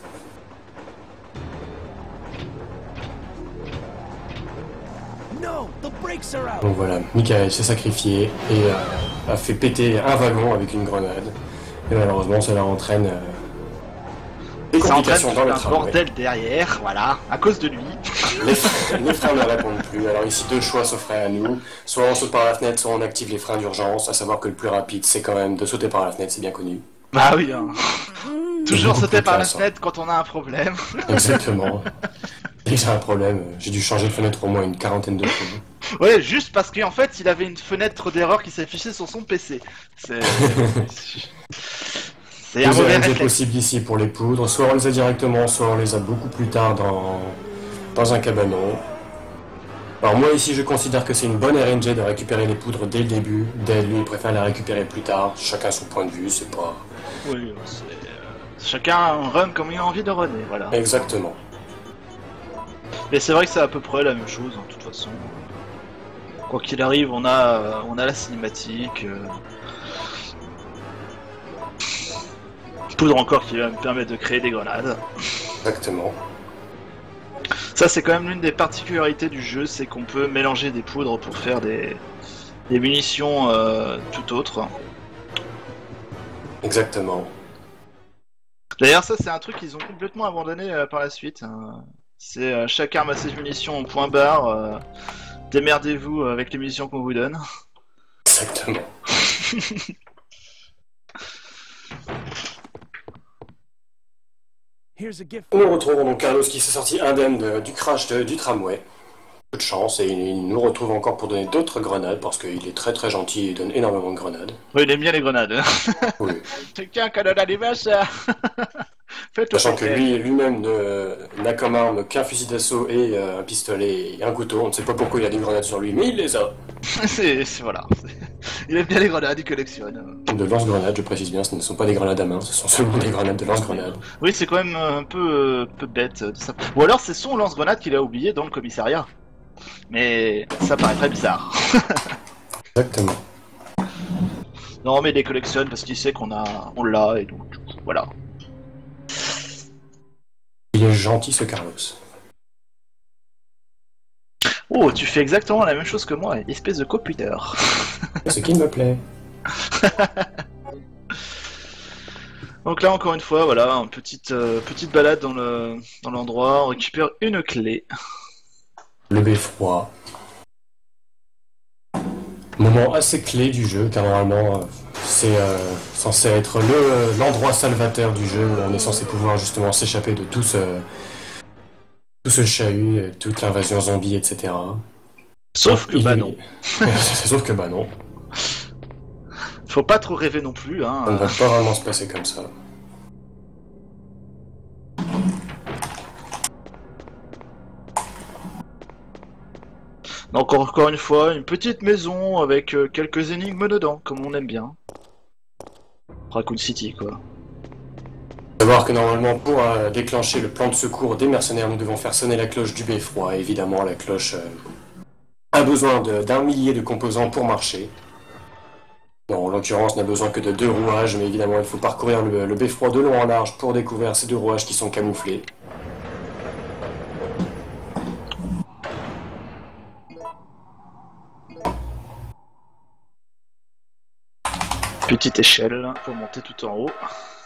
Donc voilà, Michael s'est sacrifié et a fait péter un wagon avec une grenade. Et malheureusement cela entraîne des complications dans le un tramway. bordel derrière, voilà, à cause de lui. Les freins ne répondent plus, alors ici deux choix s'offraient à nous. Soit on saute par la fenêtre, soit on active les freins d'urgence, à savoir que le plus rapide c'est quand même de sauter par la fenêtre, c'est bien connu. Bah oui, hein. Toujours sauter par la classe, fenêtre quand on a un problème. Exactement. Dès que j'ai un problème, j'ai dû changer de fenêtre au moins une quarantaine de fois. Ouais, juste parce qu'en fait il avait une fenêtre d'erreur qui s'affichait sur son PC. C'est un Deux mauvais RNG réflexe. possibles ici pour les poudres, soit on les a directement, soit on les a beaucoup plus tard dans un cabanon. Alors moi ici je considère que c'est une bonne RNG de récupérer les poudres dès le début, lui il préfère les récupérer plus tard, chacun son point de vue, c'est pas... Oui, chacun run comme il a envie de runner, voilà. Exactement. Mais c'est vrai que c'est à peu près la même chose, de toute façon. Quoi qu'il arrive, on a la cinématique. Poudre encore qui va me permettre de créer des grenades. Exactement. Ça c'est quand même l'une des particularités du jeu, c'est qu'on peut mélanger des poudres pour faire des munitions tout autres. Exactement. D'ailleurs ça c'est un truc qu'ils ont complètement abandonné par la suite. C'est chaque arme a ses munitions en point barre. Démerdez-vous avec les munitions qu'on vous donne. Exactement. Nous retrouvons donc Carlos qui s'est sorti indemne du crash du tramway. Peu de chance, et il nous retrouve encore pour donner d'autres grenades, parce qu'il est très gentil et donne énormément de grenades. Oui, il aime bien les grenades. Oui. Quelqu'un qui a donné des vaches. Sachant que lui-même n'a comme arme qu'un fusil d'assaut et un pistolet et un couteau. On ne sait pas pourquoi il a des grenades sur lui, mais il les a. Voilà. Il aime bien les grenades, il collectionne. De lance-grenades, je précise bien, ce ne sont pas des grenades à main, ce sont seulement des grenades de lance-grenades. Oui, c'est quand même un peu bête de ça. Ou alors c'est son lance-grenade qu'il a oublié dans le commissariat. Mais ça paraît très bizarre. Exactement. Non, mais il les collectionne parce qu'il sait qu'on l'a et donc voilà. Il est gentil ce Carlos. Oh, tu fais exactement la même chose que moi, espèce de computer. Ce qui me plaît. Donc là, encore une fois, voilà, une petite balade dans l'endroit, on récupère une clé. Le beffroi. Moment assez clé du jeu, car normalement c'est censé être l'endroit salvateur du jeu où on est censé pouvoir justement s'échapper de tout ce chahut, toute l'invasion zombie, etc. Sauf que bah non. Sauf que bah non. Faut pas trop rêver non plus, hein. Ça ne va pas vraiment se passer comme ça. Donc encore une fois, une petite maison avec quelques énigmes dedans, comme on aime bien. Raccoon City, quoi. Savoir que normalement, pour déclencher le plan de secours des mercenaires, nous devons faire sonner la cloche du beffroi. Évidemment, la cloche a besoin d'un millier de composants pour marcher. Non, en l'occurrence, n'a besoin que de 2 rouages, mais évidemment, il faut parcourir le beffroi de long en large pour découvrir ces 2 rouages qui sont camouflés. Petite échelle pour monter tout en haut.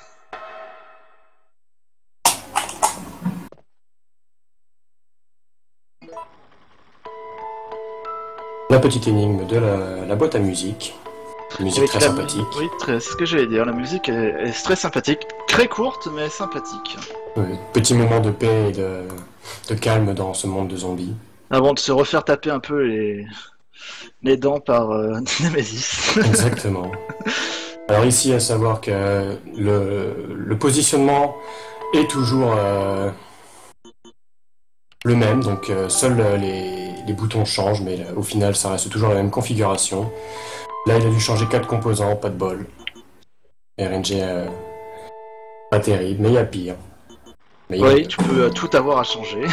La petite énigme de la boîte à musique. Musique Avec très sympathique. Oui, c'est ce que j'allais dire. La musique est très sympathique. Très courte, mais sympathique. Oui, petit moment de paix et de calme dans ce monde de zombies. Avant de se refaire taper un peu les dents par Nemesis. Exactement. Alors ici, à savoir que le positionnement est toujours le même, donc seuls les boutons changent, mais au final, ça reste toujours la même configuration. Là, il a dû changer 4 composants, pas de bol. RNG, pas terrible, mais il y a pire. Oui, tu peux tout avoir à changer.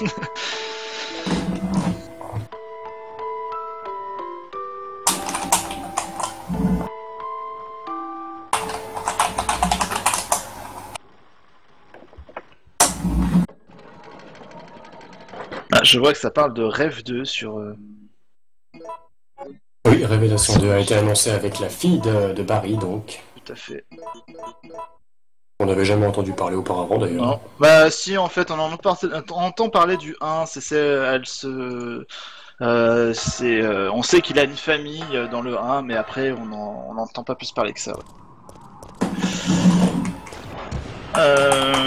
Ah, je vois que ça parle de Rêve 2 sur... Oui, Révélation 2 a été annoncée avec la fille de Barry, donc. Tout à fait. On n'avait jamais entendu parler auparavant, d'ailleurs. Non. Bah si, en fait, on entend parler du 1, elle se... on sait qu'il a une famille dans le 1, mais après, on n'entend pas plus parler que ça. Ouais.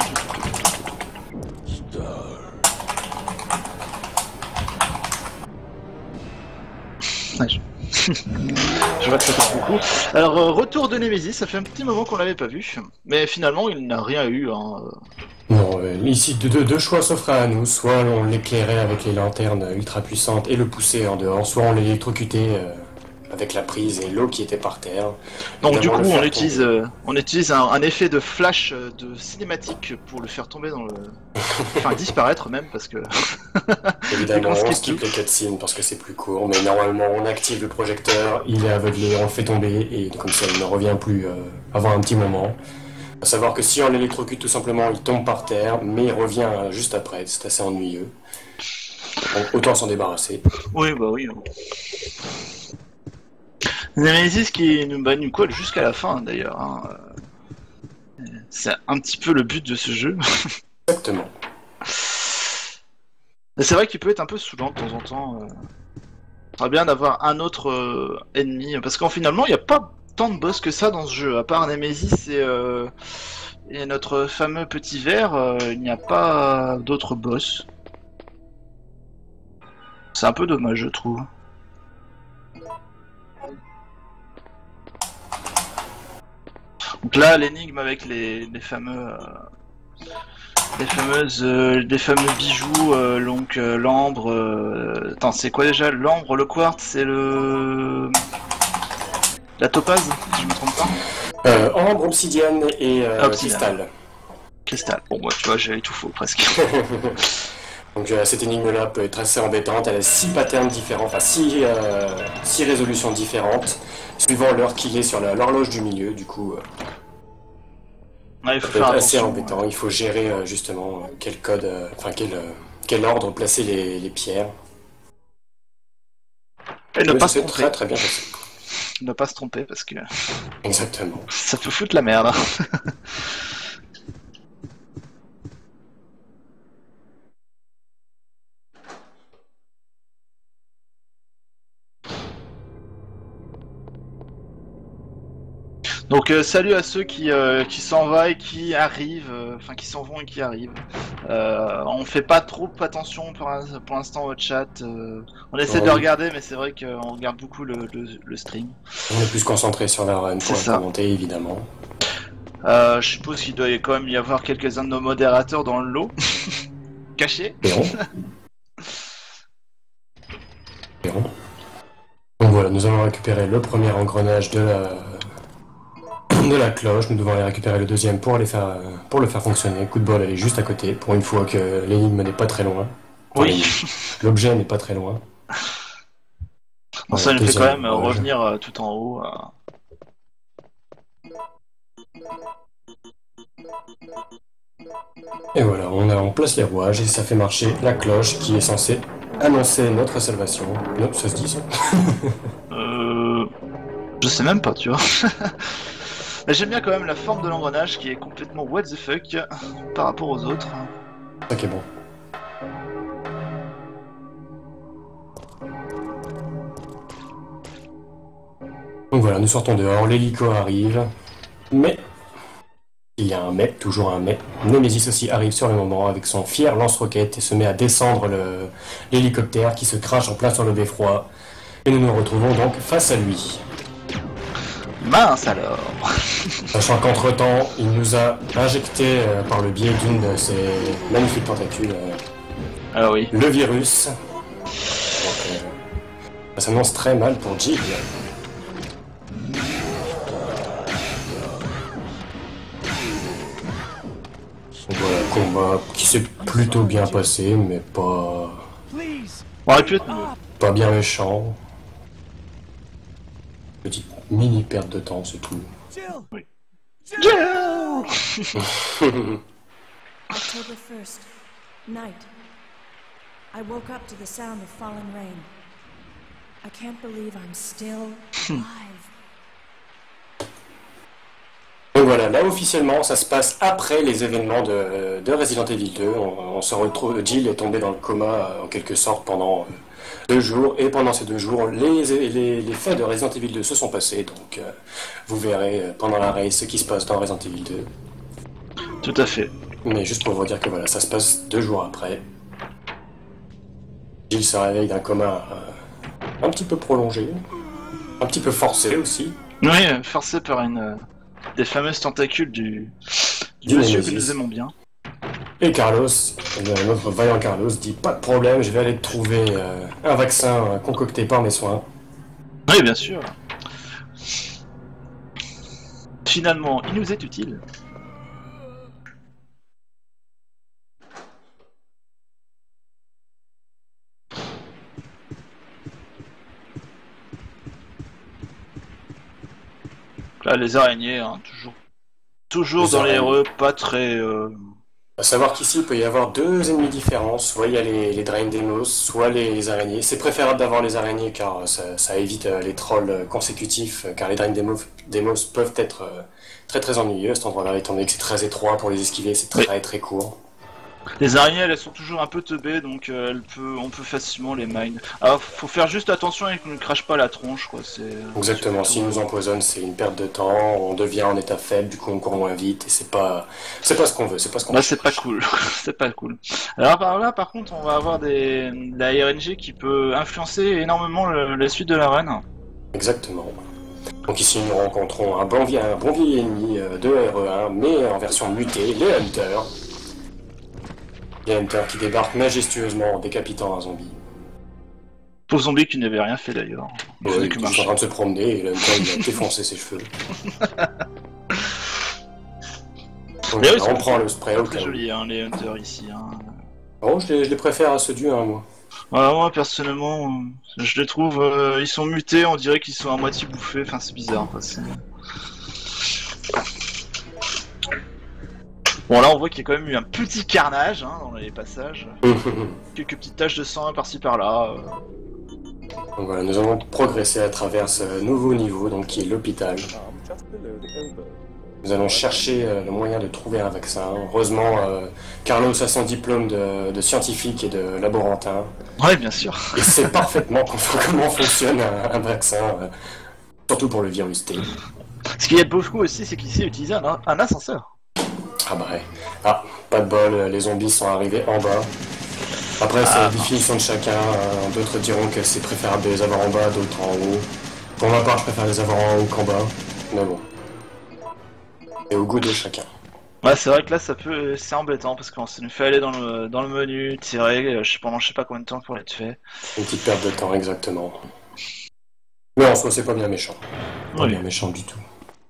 Je vois que ça fait beaucoup. Alors, retour de Nemesis, ça fait un petit moment qu'on l'avait pas vu, mais finalement il n'a rien eu. Hein. Non, ici deux choix s'offraient à nous, soit on l'éclairait avec les lanternes ultra puissantes et le poussait en dehors, soit on l'électrocutait avec la prise et l'eau qui était par terre. Donc du coup on utilise un effet de flash de cinématique pour le faire tomber dans le... Enfin disparaître même parce que... Évidemment on skip les cutscenes parce que c'est plus court, mais normalement on active le projecteur, il est aveuglé, on le fait tomber et comme ça il ne revient plus avant un petit moment. À savoir que si on l'électrocute tout simplement il tombe par terre, mais il revient juste après, c'est assez ennuyeux. Donc autant s'en débarrasser. Oui bah oui. Nemesis qui nous colle jusqu'à la fin d'ailleurs. Hein. C'est un petit peu le but de ce jeu. Exactement. C'est vrai qu'il peut être un peu saoulant de temps en temps. Ce serait bien d'avoir un autre ennemi, parce qu'en finalement il n'y a pas tant de boss que ça dans ce jeu. À part Nemesis et notre fameux petit ver, il n'y a pas d'autres boss. C'est un peu dommage je trouve. Donc là, l'énigme avec les fameux, des fameux bijoux, donc l'ambre. Attends, c'est quoi déjà l'ambre, le quartz, c'est la topaze, si je me trompe pas. Ambre, obsidienne et cristal. Cristal. Bon, bah, tu vois, j'avais tout faux presque. Donc cette énigme-là peut être assez embêtante, elle a 6 patterns différents, enfin 6 résolutions différentes, suivant l'heure qu'il est sur l'horloge du milieu, du coup il faut faire attention, assez embêtant, ouais. Il faut gérer justement quel code, quel ordre placer les pierres. Et ne pas se tromper. Très très bien passé. Ne pas se tromper parce que... Exactement. Ça peut foutre la merde. Donc salut à ceux qui s'en vont et qui arrivent, enfin qui s'en vont et qui arrivent. On fait pas trop attention pour l'instant au chat. On essaie de regarder, mais c'est vrai qu'on regarde beaucoup le stream. On est plus concentré sur la run pour commenter évidemment. Je suppose qu'il doit quand même y avoir quelques-uns de nos modérateurs dans le lot. Cachés. environ. Donc voilà, nous allons récupérer le premier engrenage de la cloche, nous devons aller récupérer le deuxième pour le faire fonctionner. Coup de bol, elle est juste à côté, pour une fois que l'énigme n'est pas très loin. Enfin, Oui. l'objet n'est pas très loin. Bon, ça nous fait quand même revenir tout en haut. Et voilà, on place les rouages et ça fait marcher la cloche qui est censée annoncer notre salvation. Non, ça se dit ça? Je sais même pas, tu vois. Mais j'aime bien quand même la forme de l'engrenage qui est complètement what the fuck par rapport aux autres. Ok, bon. Donc voilà, nous sortons dehors, l'hélico arrive, mais... Il y a un mais, toujours un mais. Nemesis aussi arrive sur le moment avec son fier lance-roquette et se met à descendre l'hélicoptère qui se crache en plein sur le beffroi. Et nous nous retrouvons donc face à lui. Mince alors. Sachant qu'entre-temps, il nous a injecté par le biais d'une de ses magnifiques tentacules Ah oui. le virus. Donc, ça s'annonce très mal pour Jill. Voilà, combat qui s'est plutôt bien passé, mais pas... On aurait pu être mieux. Pas bien méchant. Petite mini perte de temps, c'est tout. Oui. October 1st, night. I woke up to the sound of falling rain. I can't believe I'm still alive. Donc voilà, là officiellement ça se passe après les événements de Resident Evil 2. On se retrouve, Jill est tombée dans le coma en quelque sorte pendant 2 jours, et pendant ces 2 jours, les faits de Resident Evil 2 se sont passés, donc vous verrez pendant la race ce qui se passe dans Resident Evil 2. Tout à fait. Mais juste pour vous dire que voilà, ça se passe 2 jours après. Jill se réveille d'un coma un petit peu prolongé, un petit peu forcé aussi. Oui, forcé par une des fameuses tentacules du monsieur que nous aimons bien. Et Carlos, notre vaillant Carlos, dit pas de problème, je vais aller te trouver un vaccin concocté par mes soins. Oui, bien sûr. Finalement, il nous est utile. Là, les araignées, hein, toujours dans les RE, pas très... À savoir qu'ici, il peut y avoir 2 ennemis différents, soit il y a les Drain Demos, soit les araignées. C'est préférable d'avoir les araignées car ça évite les trolls consécutifs, car les Drain Demos peuvent être très très ennuyeux à cet endroit-là, étant donné que c'est très étroit pour les esquiver, c'est très très court. Les araignées, elles sont toujours un peu teubées, donc on peut facilement les mine. Alors, faut faire juste attention et qu'elles ne crachent pas la tronche, quoi. Exactement, s'ils nous empoisonnent, c'est une perte de temps, on devient en état faible, du coup on court moins vite, et c'est pas ce qu'on veut, c'est pas ce qu'on veut. C'est pas cool, c'est pas cool. Alors par contre, on va avoir la RNG qui peut influencer énormément la suite de la run. Exactement. Donc ici nous rencontrons un bon vieil ennemi de RE1, mais en version mutée, les Hunters. Les Hunters qui débarquent majestueusement en décapitant un zombie. Pauvre zombie qui n'avait rien fait d'ailleurs. Il est en train de se promener et le Hunter il a défoncé ses cheveux. Donc, oui, on prend le spray au très joli hein, les Hunters ici. Hein. Oh, je les préfère à ceux du 1 moi. Voilà, moi personnellement, je les trouve, ils sont mutés, on dirait qu'ils sont à moitié bouffés, enfin c'est bizarre. Quoi, Bon là on voit qu'il y a quand même eu un petit carnage hein, dans les passages. Quelques petites taches de sang par-ci par-là. Donc voilà, nous allons progresser à travers ce nouveau niveau, donc qui est l'hôpital. Nous allons chercher le moyen de trouver un vaccin. Heureusement, Carlos a son diplôme de scientifique et de laborantin. Ouais, bien sûr. Et sait parfaitement comment fonctionne un vaccin, surtout pour le virus T. Ce qui est beaucoup aussi, c'est qu'ici il utilisait un ascenseur. Ah bah ouais. Ah, pas de bol, les zombies sont arrivés en bas. Après, c'est la définition de chacun. D'autres diront que c'est préférable de les avoir en bas, d'autres en haut. Pour ma part, je préfère les avoir en haut qu'en bas. Mais bon. Et au goût de chacun. Ouais, c'est vrai que là, c'est embêtant parce qu'on s'est nous fait aller dans le menu, tirer, pendant je sais pas combien de temps pour être fait. Une petite perte de temps, exactement. Mais en soi, c'est pas bien méchant. Pas Oui. bien méchant du tout.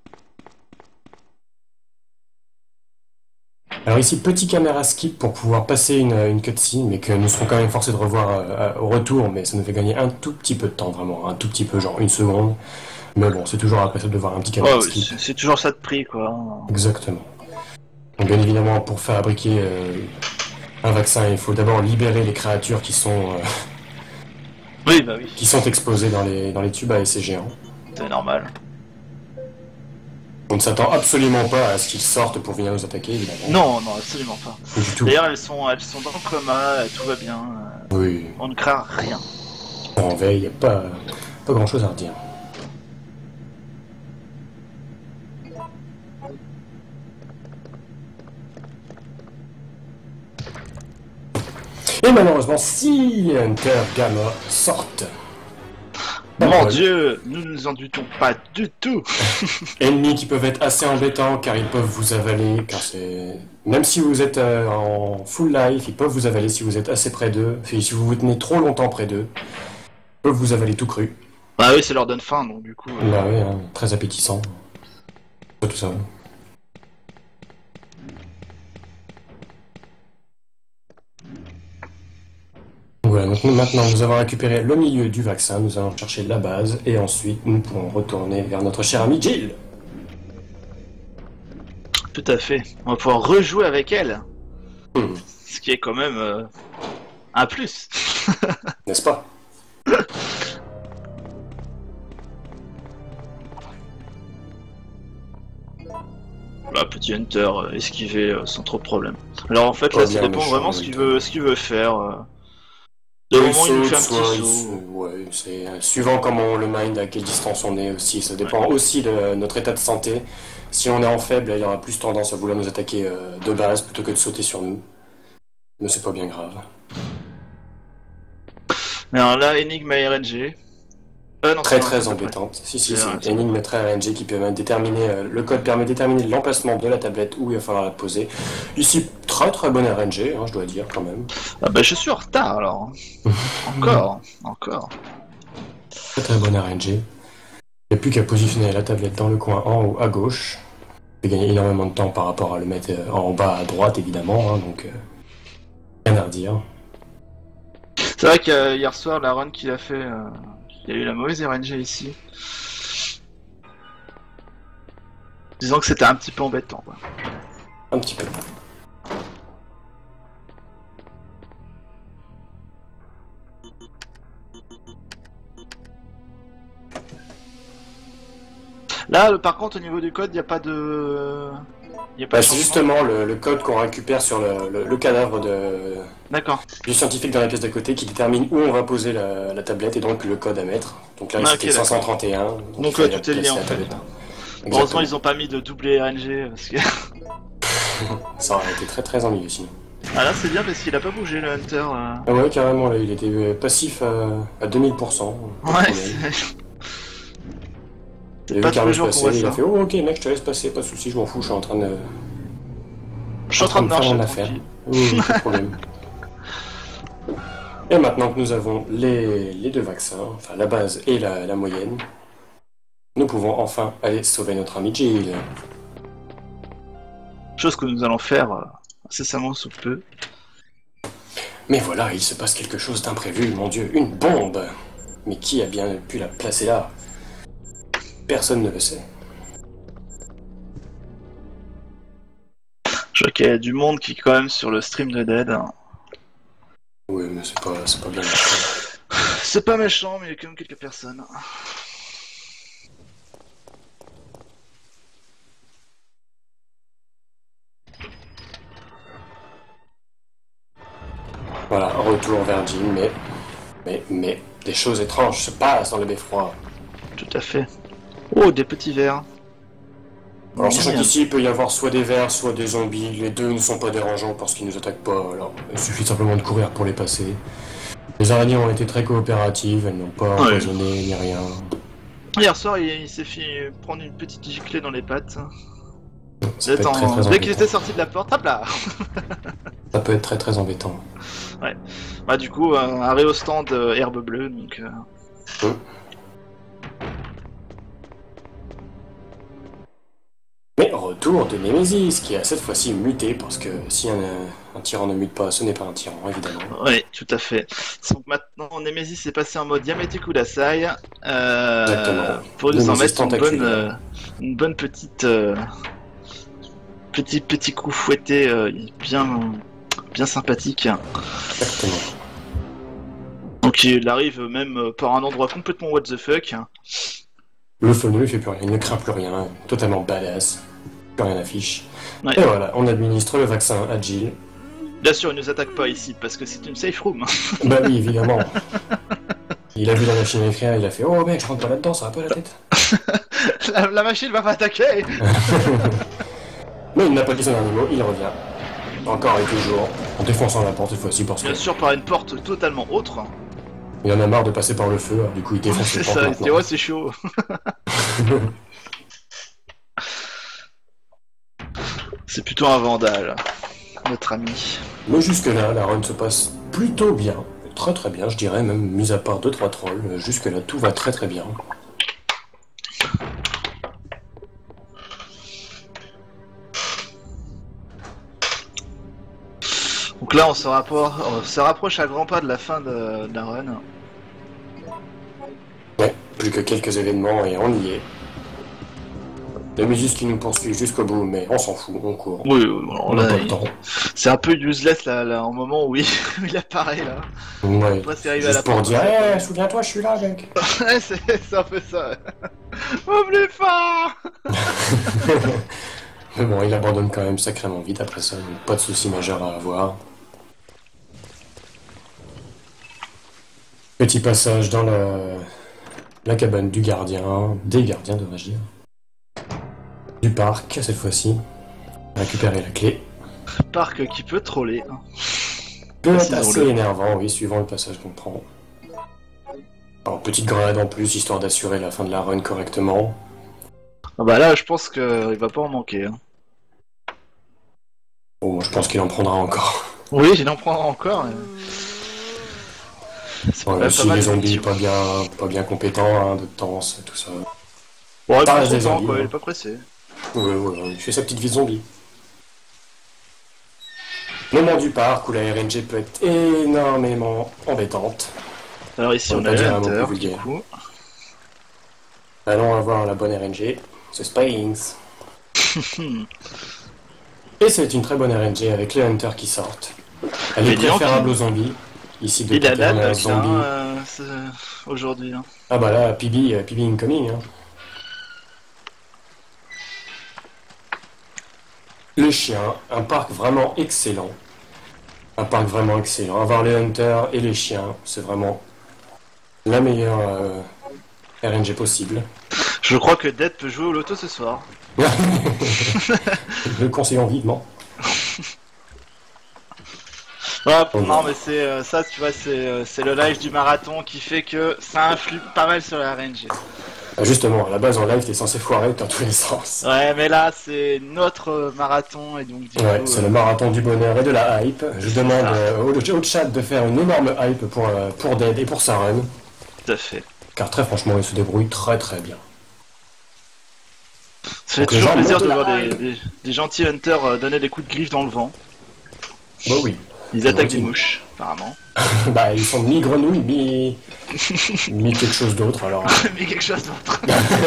Alors ici, petit caméra skip pour pouvoir passer une cutscene, mais que nous serons quand même forcés de revoir au retour, mais ça nous fait gagner un tout petit peu de temps, vraiment, un tout petit peu, genre une seconde. Mais bon, c'est toujours appréciable de voir un petit caméra Ouais, skip. c'est toujours ça de prix, quoi. Exactement. Donc bien évidemment, pour fabriquer un vaccin, il faut d'abord libérer les créatures qui sont Oui, bah oui, qui sont exposées dans les tubes à essai géants. c'est normal. On ne s'attend absolument pas à ce qu'ils sortent pour venir nous attaquer, évidemment. Non, non, absolument pas. Du tout. D'ailleurs, elles sont dans le coma, tout va bien. Oui. On ne craint rien. En veille, il n'y a pas grand chose à redire. Et malheureusement, si Hunter Gamma sortent. Mon Dieu, nous ne nous en doutons pas du tout. Ennemis qui peuvent être assez embêtants car ils peuvent vous avaler, car c'est... Même si vous êtes en full life, ils peuvent vous avaler si vous êtes assez près d'eux. Si vous vous tenez trop longtemps près d'eux, ils peuvent vous avaler tout cru. Bah oui, ça leur donne faim, donc du coup... Bah oui, hein, très appétissant. Tout ça. Voilà, donc maintenant nous avons récupéré le milieu du vaccin, nous allons chercher la base, et ensuite nous pourrons retourner vers notre cher ami Jill. Tout à fait. On va pouvoir rejouer avec elle. Hmm. Ce qui est quand même un plus. N'est-ce pas? Là, petit Hunter, esquiver sans trop de problème. Alors en fait, Pas là, ça bien dépend méchant, vraiment ce qu'il veut faire. De Soit moment, il nous fait un soit petit il saut. ouais, c'est suivant comment on le mind, à quelle distance on est aussi. Ça dépend aussi de notre état de santé. Si on est en faible, il aura plus tendance à vouloir nous attaquer de base plutôt que de sauter sur nous. Mais c'est pas bien grave. Mais alors là, énigme à RNG. Non, Très c'est très pas embêtante. Si, C'est c'est vrai, une c'est énigme très RNG qui permet de déterminer, le code permet de déterminer l'emplacement de la tablette où il va falloir la poser. Ici, très très bonne RNG, hein, je dois dire quand même. Ah bah je suis en retard alors. Encore. Très très bonne RNG. Il n'y a plus qu'à positionner la tablette dans le coin en haut à gauche. Ça fait gagner énormément de temps par rapport à le mettre en bas à droite évidemment, hein, donc rien à redire. C'est vrai que hier soir, la run qu'il a fait, il y a eu la mauvaise RNG ici. Disons que c'était un petit peu embêtant, quoi. Un petit peu. Là, par contre, au niveau du code, il n'y a pas de... Y a pas Bah, de c'est changement. justement le code qu'on récupère sur le cadavre D'accord. du scientifique dans la pièce d'à côté qui détermine où on va poser la tablette et donc le code à mettre. Donc là, Ah, c'était ok, 531. Donc il là, fallait tout est lié, placer en la fait. tablette. Heureusement, Exactement. ils ont pas mis de doublé RNG, parce que... Ça aurait été très très ennuyeux sinon. Ah là, c'est bien, parce qu'il a pas bougé, le Hunter. Ah ouais, carrément, là, il était passif à 2000%. pas de Ouais, problème. c'est... Il a pas vu tous les Carlos jours qu'on passer, voit il a ça. fait oh ok mec je te laisse passer, pas de soucis, je m'en fous, je suis en train de... Je suis en train de faire marcher, mon affaire. tranquille. Oui, pas de problème. Et maintenant que nous avons les deux vaccins, enfin la base et la moyenne, nous pouvons enfin aller sauver notre ami Jill. Chose que nous allons faire incessamment sous peu. Mais voilà, il se passe quelque chose d'imprévu, mon dieu, une bombe. Mais qui a bien pu la placer là? Personne ne le sait. Je vois qu'il y a du monde qui est quand même sur le stream de Dead. Oui, mais c'est pas bien. C'est pas méchant, mais il y a quand même quelques personnes. Voilà, retour vers Jill, mais des choses étranges se passent dans le beffroi. Tout à fait. Oh, des petits vers. Alors sachant Miam. qu'ici il peut y avoir soit des vers, soit des zombies, les deux ne sont pas dérangeants parce qu'ils nous attaquent pas, alors il suffit simplement de courir pour les passer. Les araignées ont été très coopératives, elles n'ont pas empoisonné ni rien. Hier soir, il s'est fait prendre une petite giclée dans les pattes. Ça peut être très, très Dès qu'il embêtant. était sorti de la porte, hop là. Ça peut être très très embêtant. Ouais. Bah du coup, arrêt au stand herbe bleue, donc... Mais retour de Nemesis, qui a cette fois-ci muté, parce que si un tyran ne mute pas, ce n'est pas un tyran, évidemment. Oui, tout à fait. Donc maintenant, Nemesis est passé en mode Yamete Kudasai. Exactement. Pour nous en Nemesis mettre tentaculaire. une bonne petite... petit coup fouetté bien sympathique. Exactement. Donc il arrive même par un endroit complètement what the fuck. Le fauneux, il fait plus rien, il ne craint plus rien, totalement badass, plus rien n'affiche. Ouais. Et voilà, on administre le vaccin à Jill. Bien sûr, il nous attaque pas ici parce que c'est une safe room. Bah oui, évidemment. Il a vu la machine à écrire, il a fait « Oh mec, je rentre pas là-dedans, ça va pas la tête !» La machine va pas attaquer. Mais il n'a pas dit son dernier mot, il revient. Encore et toujours, en défonçant la porte cette fois-ci parce que Bien sûr, par une porte totalement autre. il en a marre de passer par le feu, alors du coup il défonce C'est les portes ça, il se dit maintenant. ouais, c'est chaud. C'est plutôt un vandale, notre ami. Mais jusque-là, la run se passe plutôt bien. Très très bien, je dirais, même mis à part 2-3 trolls. Jusque-là, tout va très très bien. Donc là, on se rapproche à grands pas de la fin de la run. Ouais, plus que quelques événements et on y est. La musique qui nous poursuit jusqu'au bout, mais on s'en fout, on court. Oui, On n'a pas le temps. c'est un peu useless là, au moment où il apparaît là. Ouais, Après, c'est arrivé à la juste pour porte, dire c'est- hey, souviens-toi, je suis là, mec. Ouais, c'est un peu ça. Ouvre les phares. Mais bon, il abandonne quand même sacrément vite après ça, donc pas de soucis majeurs à avoir. Petit passage dans la cabane du gardien, des gardiens devrais-je dire. Du parc, cette fois-ci. Récupérer la clé. Parc qui peut troller. Hein. Peut être Précisons-le. assez énervant, oui, suivant le passage qu'on prend. Alors, petite grenade en plus, histoire d'assurer la fin de la run correctement. Ah bah là, je pense qu'il va pas en manquer. Hein. Bon, je pense qu'il en prendra encore. Oui, il en prendra encore. C'est quand Bon, même aussi pas mal les de zombies munitions. pas bien compétents, hein, de temps, tout ça. Bon, il Pas prend des son temps, zombies, quoi, hein. il est pas pressé. Ouais, il fait sa petite vie de zombie. Moment du parc où la RNG peut être énormément embêtante. Alors ici, On on va a dire le un mot Hunter, plus du vulgaire. coup. Allons avoir la bonne RNG, ce Springs. Et c'est une très bonne RNG avec les Hunters qui sortent. Elle est Mais dis donc, préférable aux zombies. Ici, de Il a taper un dalle, zombie. aujourd'hui. Hein. Ah bah là, PB incoming. Hein. Le chien, un parc vraiment excellent. Un parc vraiment excellent. Avoir les hunters et les chiens, c'est vraiment la meilleure RNG possible. Je crois que Dead peut jouer au loto ce soir. Le conseillons vivement. Ouais, non, mais c'est ça, tu vois, c'est le live du marathon qui fait que ça influe pas mal sur la RNG. Justement, à la base en live, t'es censé foirer dans tous les sens. Ouais, mais là, c'est notre marathon et donc du Ouais, coup, c'est le marathon du bonheur et de la hype. Je demande ça. au chat de faire une énorme hype pour Dead et pour sa run. tout à fait. Car très franchement, il se débrouille très très bien. Ça fait Donc, les toujours gens plaisir montent de la voir hype. des gentils hunters donner des coups de griffe dans le vent. Bah oui. Ils attaquent des Gentil. mouches, apparemment. Bah ils sont mi-grenouilles, mi quelque chose d'autre alors. mais quelque chose d'autre.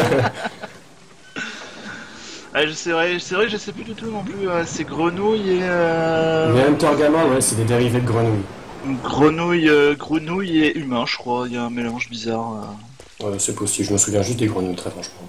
Ouais, c'est vrai, que je sais plus du tout non plus. C'est grenouille et Les Hunter Gamma, ouais, c'est des dérivés de grenouilles. grenouille et humain, je crois. Il y a un mélange bizarre. C'est possible, je me souviens juste des grenouilles, très franchement.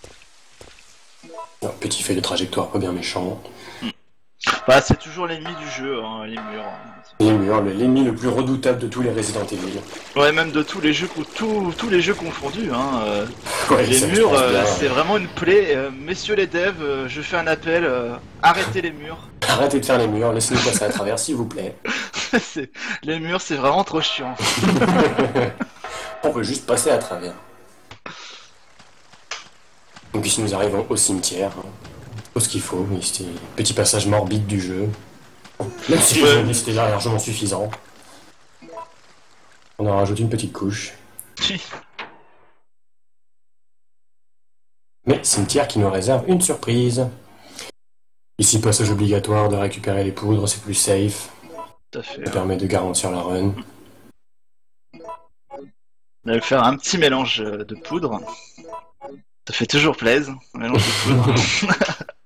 Un petit fait de trajectoire pas bien méchant. Bah, c'est toujours l'ennemi du jeu, hein, les murs. Les murs, l'ennemi le plus redoutable de tous les Resident Evil. Ouais, même de tous les jeux, tous les jeux confondus. Hein, Ouais, les ça, je murs, pense bien. c'est vraiment une plaie. Messieurs les devs, je fais un appel. Arrêtez les murs. Arrêtez de faire les murs, laissez-nous passer à travers s'il vous plaît. Les murs, c'est vraiment trop chiant. On veut juste passer à travers. Donc ici nous arrivons au cimetière. Tout ce qu'il faut, mais c'était un petit passage morbide du jeu. Même si c'était largement suffisant. On a rajouté une petite couche. Mais cimetière qui nous réserve une surprise. Ici, passage obligatoire de récupérer les poudres, c'est plus safe. Tout à fait. Ça permet de garantir la run. On va faire un petit mélange de poudre. Ça fait toujours plaisir, un mélange de poudre.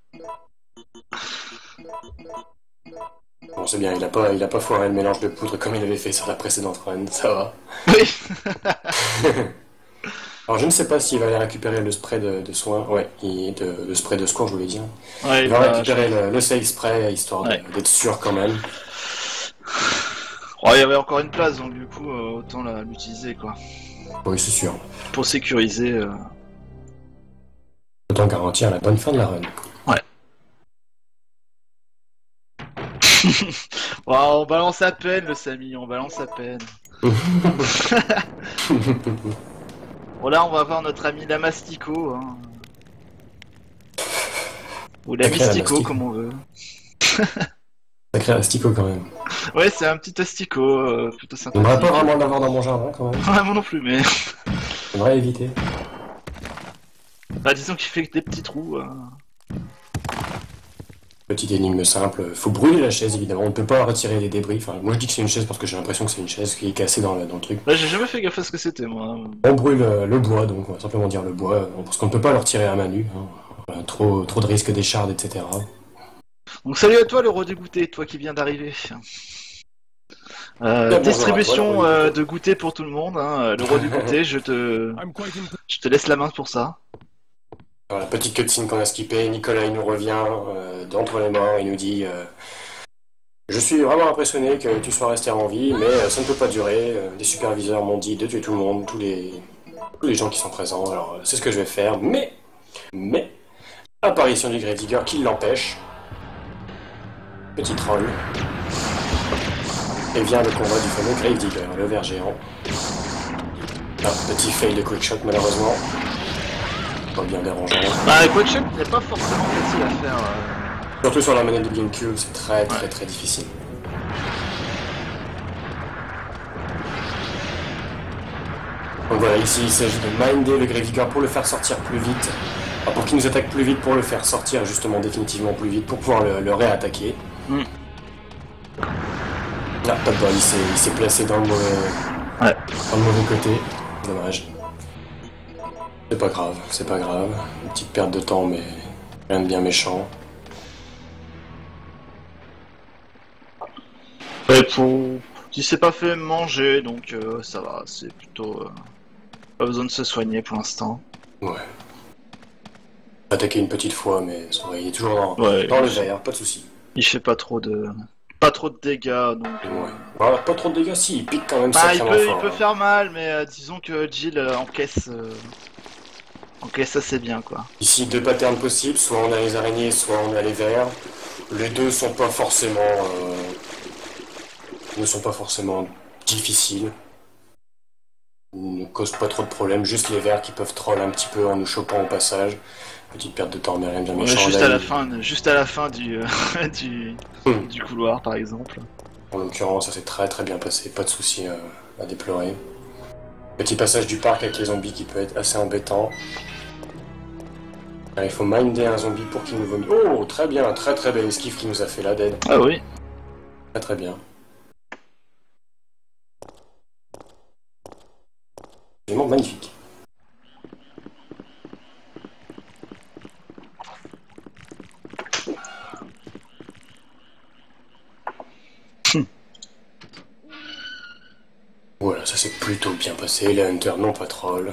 Bon, c'est bien, il a pas foiré le mélange de poudre comme il avait fait sur la précédente run, ça va. Oui. Alors je ne sais pas s'il va aller récupérer le spray de soins, ouais, le spray de secours je voulais dire. Ouais, il va récupérer le save spray histoire ouais. d'être sûr quand même. Oh, il y avait encore une place donc du coup autant l'utiliser quoi. Oui c'est sûr. Pour sécuriser. Autant garantir la bonne fin de la run. Ouais. Wow, on balance à peine le Samy, on balance à peine. Bon là on va voir notre ami Lamastico hein. Ou la Mystico comme on veut. Sacré astico quand même. Ouais c'est un petit astico plutôt sympathique. J'aimerais pas vraiment l'avoir dans mon jardin quand même. Ouais moi non plus mais... J'aimerais éviter. Bah disons qu'il fait des petits trous. Petite énigme simple, faut brûler la chaise évidemment, on ne peut pas retirer les débris. Enfin, moi je dis que c'est une chaise parce que j'ai l'impression que c'est une chaise qui est cassée dans le truc. Ouais j'ai jamais fait gaffe à ce que c'était moi. On brûle le bois, donc on va simplement dire le bois, parce qu'on ne peut pas le retirer à main nue. Hein. Trop de risques d'échardes, etc. Donc salut à toi le redégoûté, toi qui viens d'arriver. Distribution de goûter pour tout le monde, hein. Le redégoûté, je te laisse la main pour ça. Voilà, petite cutscene qu'on a skippée, Nicolas il nous revient d'entre les morts, il nous dit je suis vraiment impressionné que tu sois resté en vie, mais ça ne peut pas durer. Les superviseurs m'ont dit de tuer tout le monde, tous les gens qui sont présents, alors c'est ce que je vais faire, mais apparition du Gravedigger qui l'empêche. Petit troll. Et vient le combat du fameux Gravedigger, le ver géant. Petit fail de quickshot malheureusement. Pas bien dérangeant. Bah, quickshot n'est pas forcément facile à faire. Surtout sur la manette de GameCube, c'est très difficile. Donc voilà, ici il s'agit de minder le Gravedigger pour le faire sortir plus vite. Enfin, pour qu'il nous attaque plus vite, pour le faire sortir justement définitivement plus vite, pour pouvoir le réattaquer. Ah, pas de bol, il s'est placé dans le mauvais côté. Dommage. C'est pas grave. Une petite perte de temps, mais rien de bien méchant. Ouais, il s'est pas fait manger, donc ça va, c'est plutôt... pas besoin de se soigner pour l'instant. Ouais. Attaquer une petite fois, mais il est toujours dans le vert, pas de soucis. Il fait pas trop de dégâts, donc... Ouais. Voilà, pas trop de dégâts, si, il pique quand même sacrément fort. Il peut faire mal, mais disons que Jill encaisse assez bien, quoi. Ici, deux patterns possibles, soit on a les araignées, soit on a les vers. Les deux sont pas forcément... ne sont pas forcément difficiles. Ils ne causent pas trop de problèmes, juste les vers qui peuvent troll un petit peu en nous chopant au passage. Petite perte de temps, mais rien de bien méchant. Juste à la fin du couloir, par exemple. En l'occurrence, ça s'est très bien passé, pas de soucis à déplorer. Petit passage du parc avec les zombies qui peut être assez embêtant. Alors, il faut minder un zombie pour qu'il nous vomisse. Oh, très bien, très belle esquive qu'il nous a fait là, Dead. Ah oui. Très bien. Vraiment magnifique. Voilà, ça s'est plutôt bien passé, les hunters non pas troll.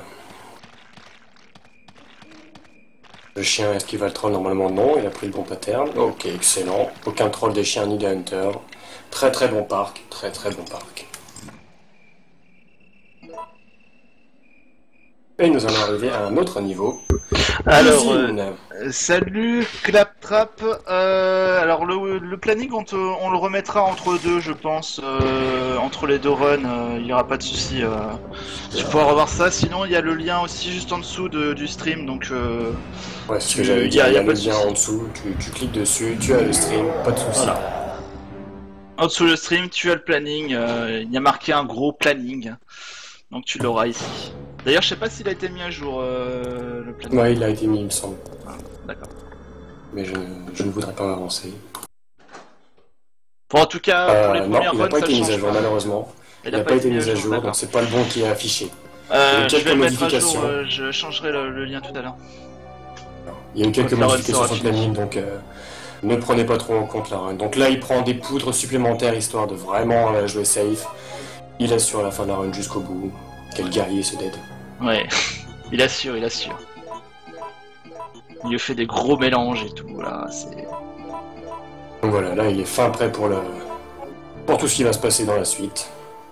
Le chien, est-ce qu'il va le troll? Normalement non, il a pris le bon pattern. Ok, excellent. Aucun troll des chiens ni des hunters. Très bon parc, très bon parc. et nous allons arriver à un autre niveau. Alors, Usine. salut Claptrap. Alors le planning on le remettra entre deux, je pense, entre les deux runs. Il y aura pas de souci. Tu pourras revoir ça. Sinon, il y a le lien aussi juste en dessous du stream, donc. Ouais, c'est ce que j'avais dit. Il y a pas le de lien souci. en dessous. Tu cliques dessus, tu as le stream, pas de souci. Voilà. En dessous le stream, tu as le planning. Il y a marqué un gros planning, donc tu l'auras ici. D'ailleurs, je sais pas s'il a été mis à jour le planning. Ouais, il a été mis, il me semble. Ah, d'accord. Mais je ne voudrais pas m'avancer. Bon, en tout cas, pour les Non, premières il n'a runs, pas ça été mis à change jour, pas. malheureusement. Il n'a pas été mis à jour, d'accord. donc c'est pas le bon qui est affiché. Il y a eu Je vais quelques le mettre à jour, modifications. je changerai le lien tout à l'heure. Il y a eu quelques Quand la run modifications sera sur le finie. planning, donc ne prenez pas trop en compte la run. Donc là, il prend des poudres supplémentaires histoire de vraiment jouer safe. Il assure la fin de la run jusqu'au bout. Quel guerrier ce dead. Ouais, il assure, il assure. Il lui fait des gros mélanges et tout, là, c'est... Donc voilà, là, il est fin prêt pour tout ce qui va se passer dans la suite.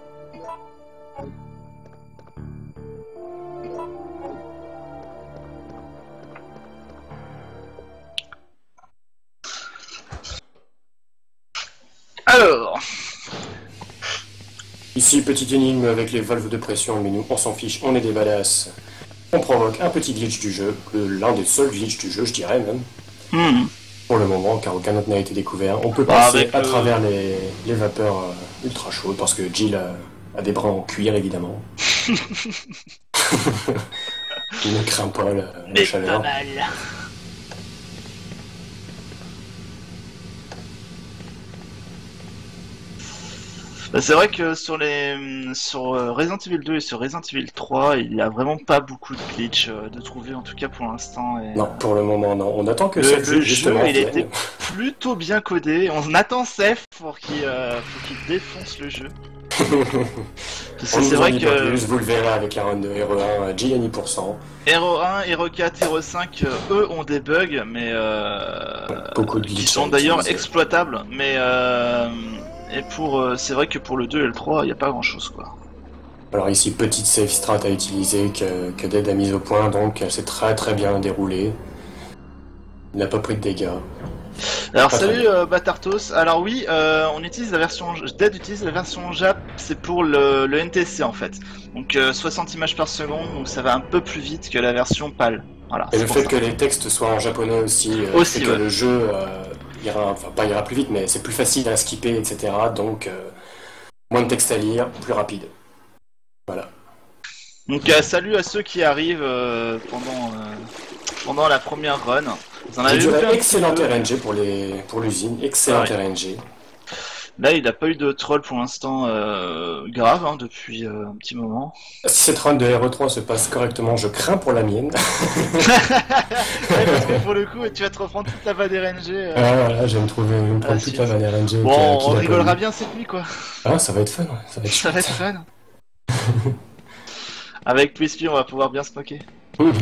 Alors, Ici, petite énigme avec les valves de pression, mais nous, on s'en fiche, on est des badass. On provoque un petit glitch du jeu, l'un des seuls glitches du jeu, je dirais même, pour le moment, car aucun autre n'a été découvert. On peut passer avec à travers les vapeurs ultra chaudes, parce que Jill a des bras en cuir, évidemment. Il ne craint pas la mais chaleur. pas mal. Bah, c'est vrai que sur Resident Evil 2 et sur Resident Evil 3, il n'y a vraiment pas beaucoup de glitch de trouver, en tout cas pour l'instant. Et, Non, pour le moment, non. On attend que le cette jeu, justement, il vienne. était plutôt bien codé. On attend Seth pour qu'il défonce le jeu. Parce On que nous c'est en vrai dit pas que plus, vous le verrez avec la run de Hero 1, Jill à 10%. Hero 1, Hero 4, Hero 5, eux ont des bugs, mais Beaucoup de qui glitch sont à d'ailleurs utiliser. exploitables. Mais et c'est vrai que pour le 2 et le 3, il n'y a pas grand chose quoi. Alors ici, petite safe strat à utiliser que Dead a mise au point, donc elle s'est très très bien déroulée. Il n'a pas pris de dégâts. Alors Pas salut très Batartos. Alors oui, on utilise la version Dead utilise la version Jap, c'est pour le NTC en fait. Donc 60 images par seconde, donc ça va un peu plus vite que la version PAL. Voilà. Et c'est le pour fait ça. que les textes soient en japonais aussi, Aussi, fait que ouais. le jeu pas ira plus vite, mais c'est plus facile à skipper, etc. Donc moins de texte à lire, plus rapide. Voilà. Donc salut à ceux qui arrivent pendant la première run. Vous en Je avez dirais loupé un excellent petit peu. RNG pour l'usine, excellent Ah ouais. RNG. Là, il n'a pas eu de troll pour l'instant grave hein, depuis un petit moment. Si cette run de RE3 se passe correctement, je crains pour la mienne. Ouais, parce que pour le coup, tu vas te reprendre toute la vanne RNG. Ah voilà, je vais me prendre toute suite. la vanne RNG. Bon, qu'il on a pas rigolera eu. bien cette nuit quoi. Ah, ça va être fun, ouais. Ça va être Ça va être fun. Avec PSP, on va pouvoir bien se moquer. chouette.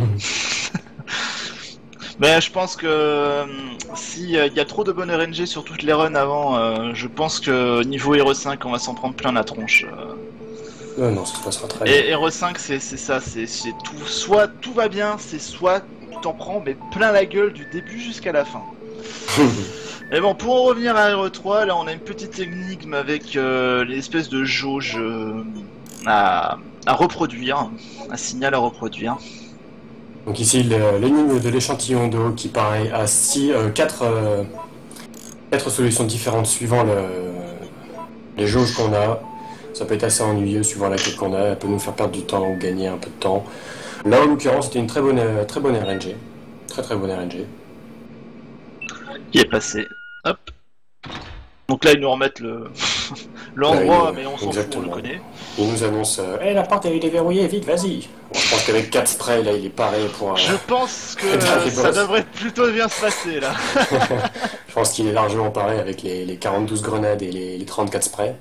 Mais je pense que s'il y a trop de bonnes RNG sur toutes les runs avant, je pense que niveau Hero 5, on va s'en prendre plein la tronche. Non, ça se passera très bien. Et Hero 5, c'est ça, c'est tout. Soit tout va bien, c'est soit tu t'en prends mais plein la gueule du début jusqu'à la fin. Mais bon, pour en revenir à Hero 3, là on a une petite énigme avec l'espèce de jauge à reproduire, un signal à reproduire. Donc ici, l'énigme de l'échantillon d'eau qui paraît à 4 solutions différentes suivant les jauges qu'on a. Ça peut être assez ennuyeux suivant laquelle qu'on a, elle peut nous faire perdre du temps ou gagner un peu de temps. Là, en l'occurrence, c'était une très bonne RNG. Très bonne RNG. Qui est passé. Hop. Donc là, ils nous remettent l'endroit, Ouais, mais on s'en fout, on exactement. le connaît. Il nous annonce la porte elle est déverrouillée, vite, vas-y. Bon, je pense qu'avec 4 sprays, là, il est paré pour... Je pense que Dernier ça boss. devrait plutôt bien se passer là. Je pense qu'il est largement paré avec les 42 grenades et les 34 sprays.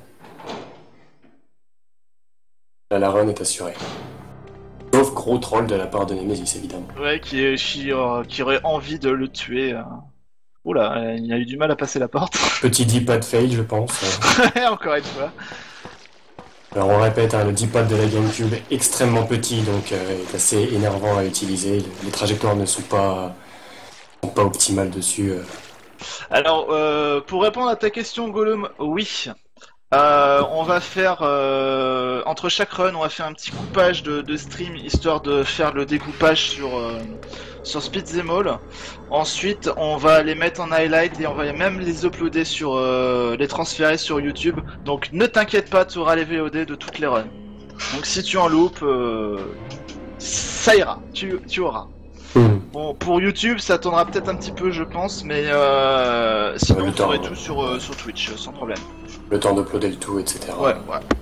Là, la run est assurée. Sauf gros troll de la part de Nemesis, évidemment. Ouais, qui aurait envie de le tuer. Oula, il a eu du mal à passer la porte. Petit D-pad fail, je pense. Encore une fois. Alors on répète, hein, le D-pad de la GameCube est extrêmement petit, donc est assez énervant à utiliser. Les trajectoires ne sont pas optimales dessus. Alors, pour répondre à ta question, Gollum, oui. On va faire entre chaque run, on va faire un petit coupage de stream histoire de faire le découpage sur Speed Them All. Ensuite, on va les mettre en highlight et on va même les uploader les transférer sur YouTube. Donc, ne t'inquiète pas, tu auras les VOD de toutes les runs. Donc, si tu en loupes, ça ira, tu auras. Bon, pour YouTube, ça attendra peut-être un petit peu, je pense, mais sinon, vous aurez tout sur Twitch, sans problème. Le temps d'uploader le tout, etc. Ouais.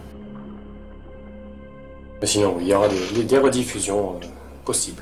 Mais sinon, oui, il y aura des rediffusions possibles.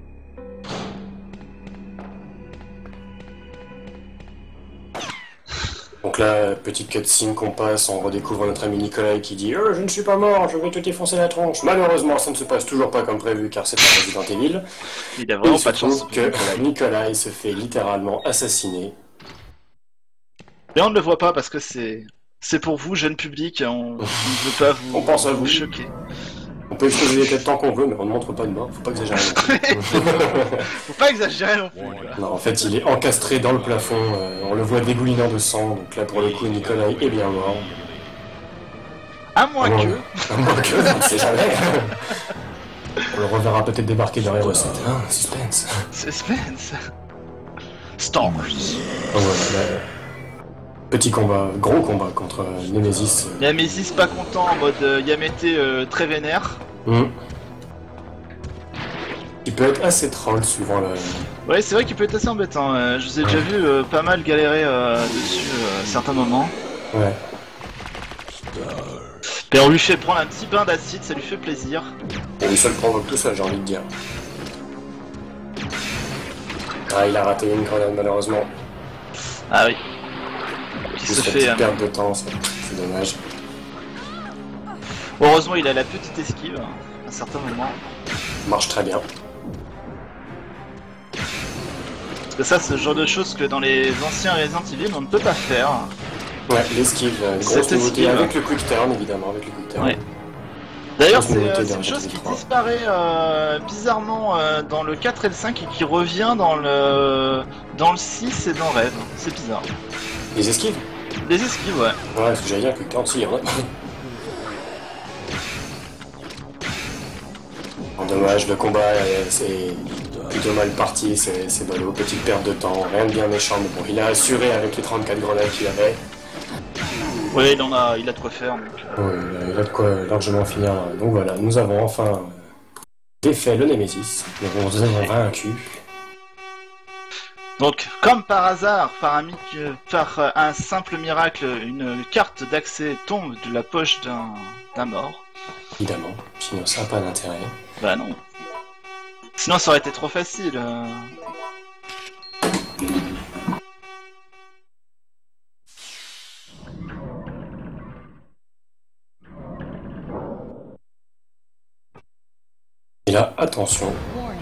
Donc là, petite cutscene qu'on passe, on redécouvre notre ami Nikolai qui dit « je ne suis pas mort, je vais te défoncer la tronche ». Malheureusement, ça ne se passe toujours pas comme prévu car c'est un Resident Evil. Il a vraiment pas de chance. Que Nikolai se fait littéralement assassiner. Et on ne le voit pas parce que c'est pour vous, jeune public, on ne veut pas vous, on pense à vous choquer. On peut exploser les têtes tant qu'on veut, mais on ne montre pas de mort, faut pas exagérer. Faut pas exagérer non plus. Non, en fait, il est encastré dans le plafond, on le voit dégoulinant de sang, donc là pour le coup, Nikolai est bien mort. À moins que, on ne sait jamais. On le reverra peut-être débarquer dans les recettes. Hein, suspense. Stars. Oh, voilà, petit combat, gros combat contre Nemesis. Nemesis pas content en mode Yamete très vénère. Il peut être assez troll suivant le... Ouais, c'est vrai qu'il peut être assez embêtant. Je vous ai déjà vu pas mal galérer dessus à certains moments. Ouais. Et on lui fait prendre un petit bain d'acide, ça lui fait plaisir. Et lui seul provoque tout ça, j'ai envie de dire. Ah, il a raté une grenade malheureusement. Ah oui. Qui se fait perte de temps, c'est dommage. Heureusement, il a la petite esquive à un certain moment. Marche très bien. Parce que ça, c'est le genre de choses que dans les anciens Resident Evil, on ne peut pas faire. Ouais, l'esquive, grosse nouveauté avec le quick turn évidemment, avec le quick turn. Ouais. D'ailleurs, c'est une chose qui disparaît bizarrement dans le 4 et le 5 et qui revient dans le 6 et dans Rêve. C'est bizarre. Les esquives? Les esquives, ouais. Ouais, parce que j'allais dire quick turn, si, il y en a. Dommage, le combat c'est plutôt mal parti, c'est ballot, petite perte de temps, rien de bien méchant, mais bon, il a assuré avec les 34 grenades qu'il avait. Oui, il a de quoi faire. Donc... Oui, il a de quoi largement finir. Donc voilà, nous avons enfin défait le Nemesis, nous avons vaincu. Donc, comme par hasard, par un simple miracle, une carte d'accès tombe de la poche d'un mort. Évidemment, sinon ça n'a pas d'intérêt. Bah non. Sinon ça aurait été trop facile. Et là, attention.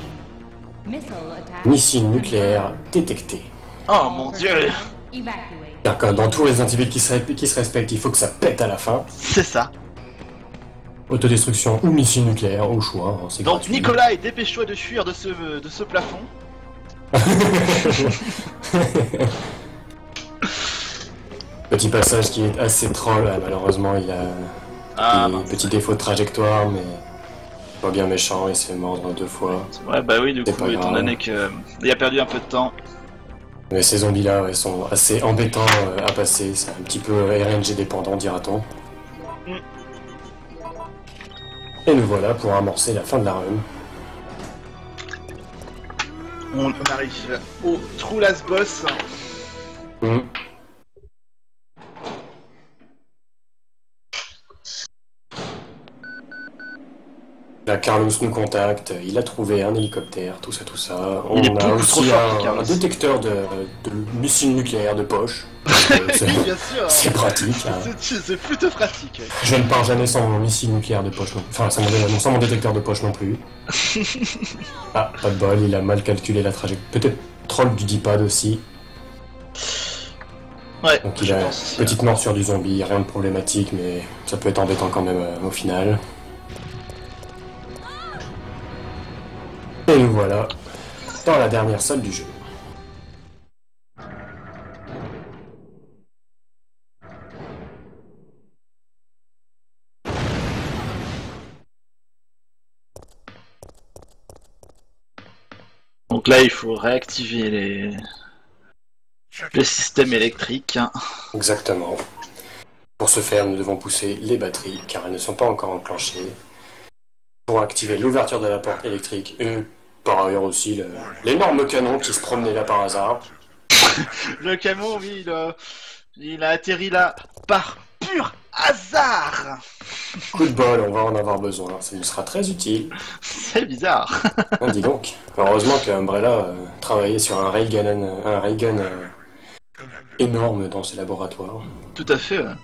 Missile nucléaire détecté. Oh mon dieu. Car comme dans tous les individus qui se respectent, il faut que ça pète à la fin. C'est ça. Autodestruction ou missile nucléaire, au choix. Hein, donc gratuit. Nikolai, dépêche-toi de fuir de ce plafond. Petit passage qui est assez troll, malheureusement il a des petits défauts de trajectoire, mais pas bien méchant, il s'est fait mordre 2 fois. Ouais bah oui, du coup, étant donné qu'il a perdu un peu de temps. Mais ces zombies là sont assez embêtants à passer, c'est un petit peu RNG dépendant dira-t-on. Et nous voilà pour amorcer la fin de la run. On arrive au True Last Boss. Là, Carlos nous contacte, il a trouvé un hélicoptère, tout ça. On a aussi un détecteur de missiles nucléaires de poche. Oui, bien sûr. C'est pratique. Hein. C'est plutôt pratique. Je ne pars jamais sans mon missile nucléaire de poche, enfin sans mon détecteur de poche non plus. Ah, pas de bol, il a mal calculé la trajectoire. Peut-être troll du D-pad aussi. Ouais, Donc il je a pense aussi, petite morsure du zombie, rien de problématique, mais ça peut être embêtant quand même au final. Et nous voilà dans la dernière salle du jeu. Donc là, il faut réactiver le système électrique. Exactement. Pour ce faire, nous devons pousser les batteries, car elles ne sont pas encore enclenchées. Pour activer l'ouverture de la porte électrique, et par ailleurs aussi l'énorme canon qui se promenait là par hasard. Le camion, oui, il a atterri là par pur hasard. Coup de bol, on va en avoir besoin, ça nous sera très utile. C'est bizarre. Dis donc, heureusement que Umbrella travaillait sur un ray gun énorme dans ses laboratoires. Tout à fait. Ouais.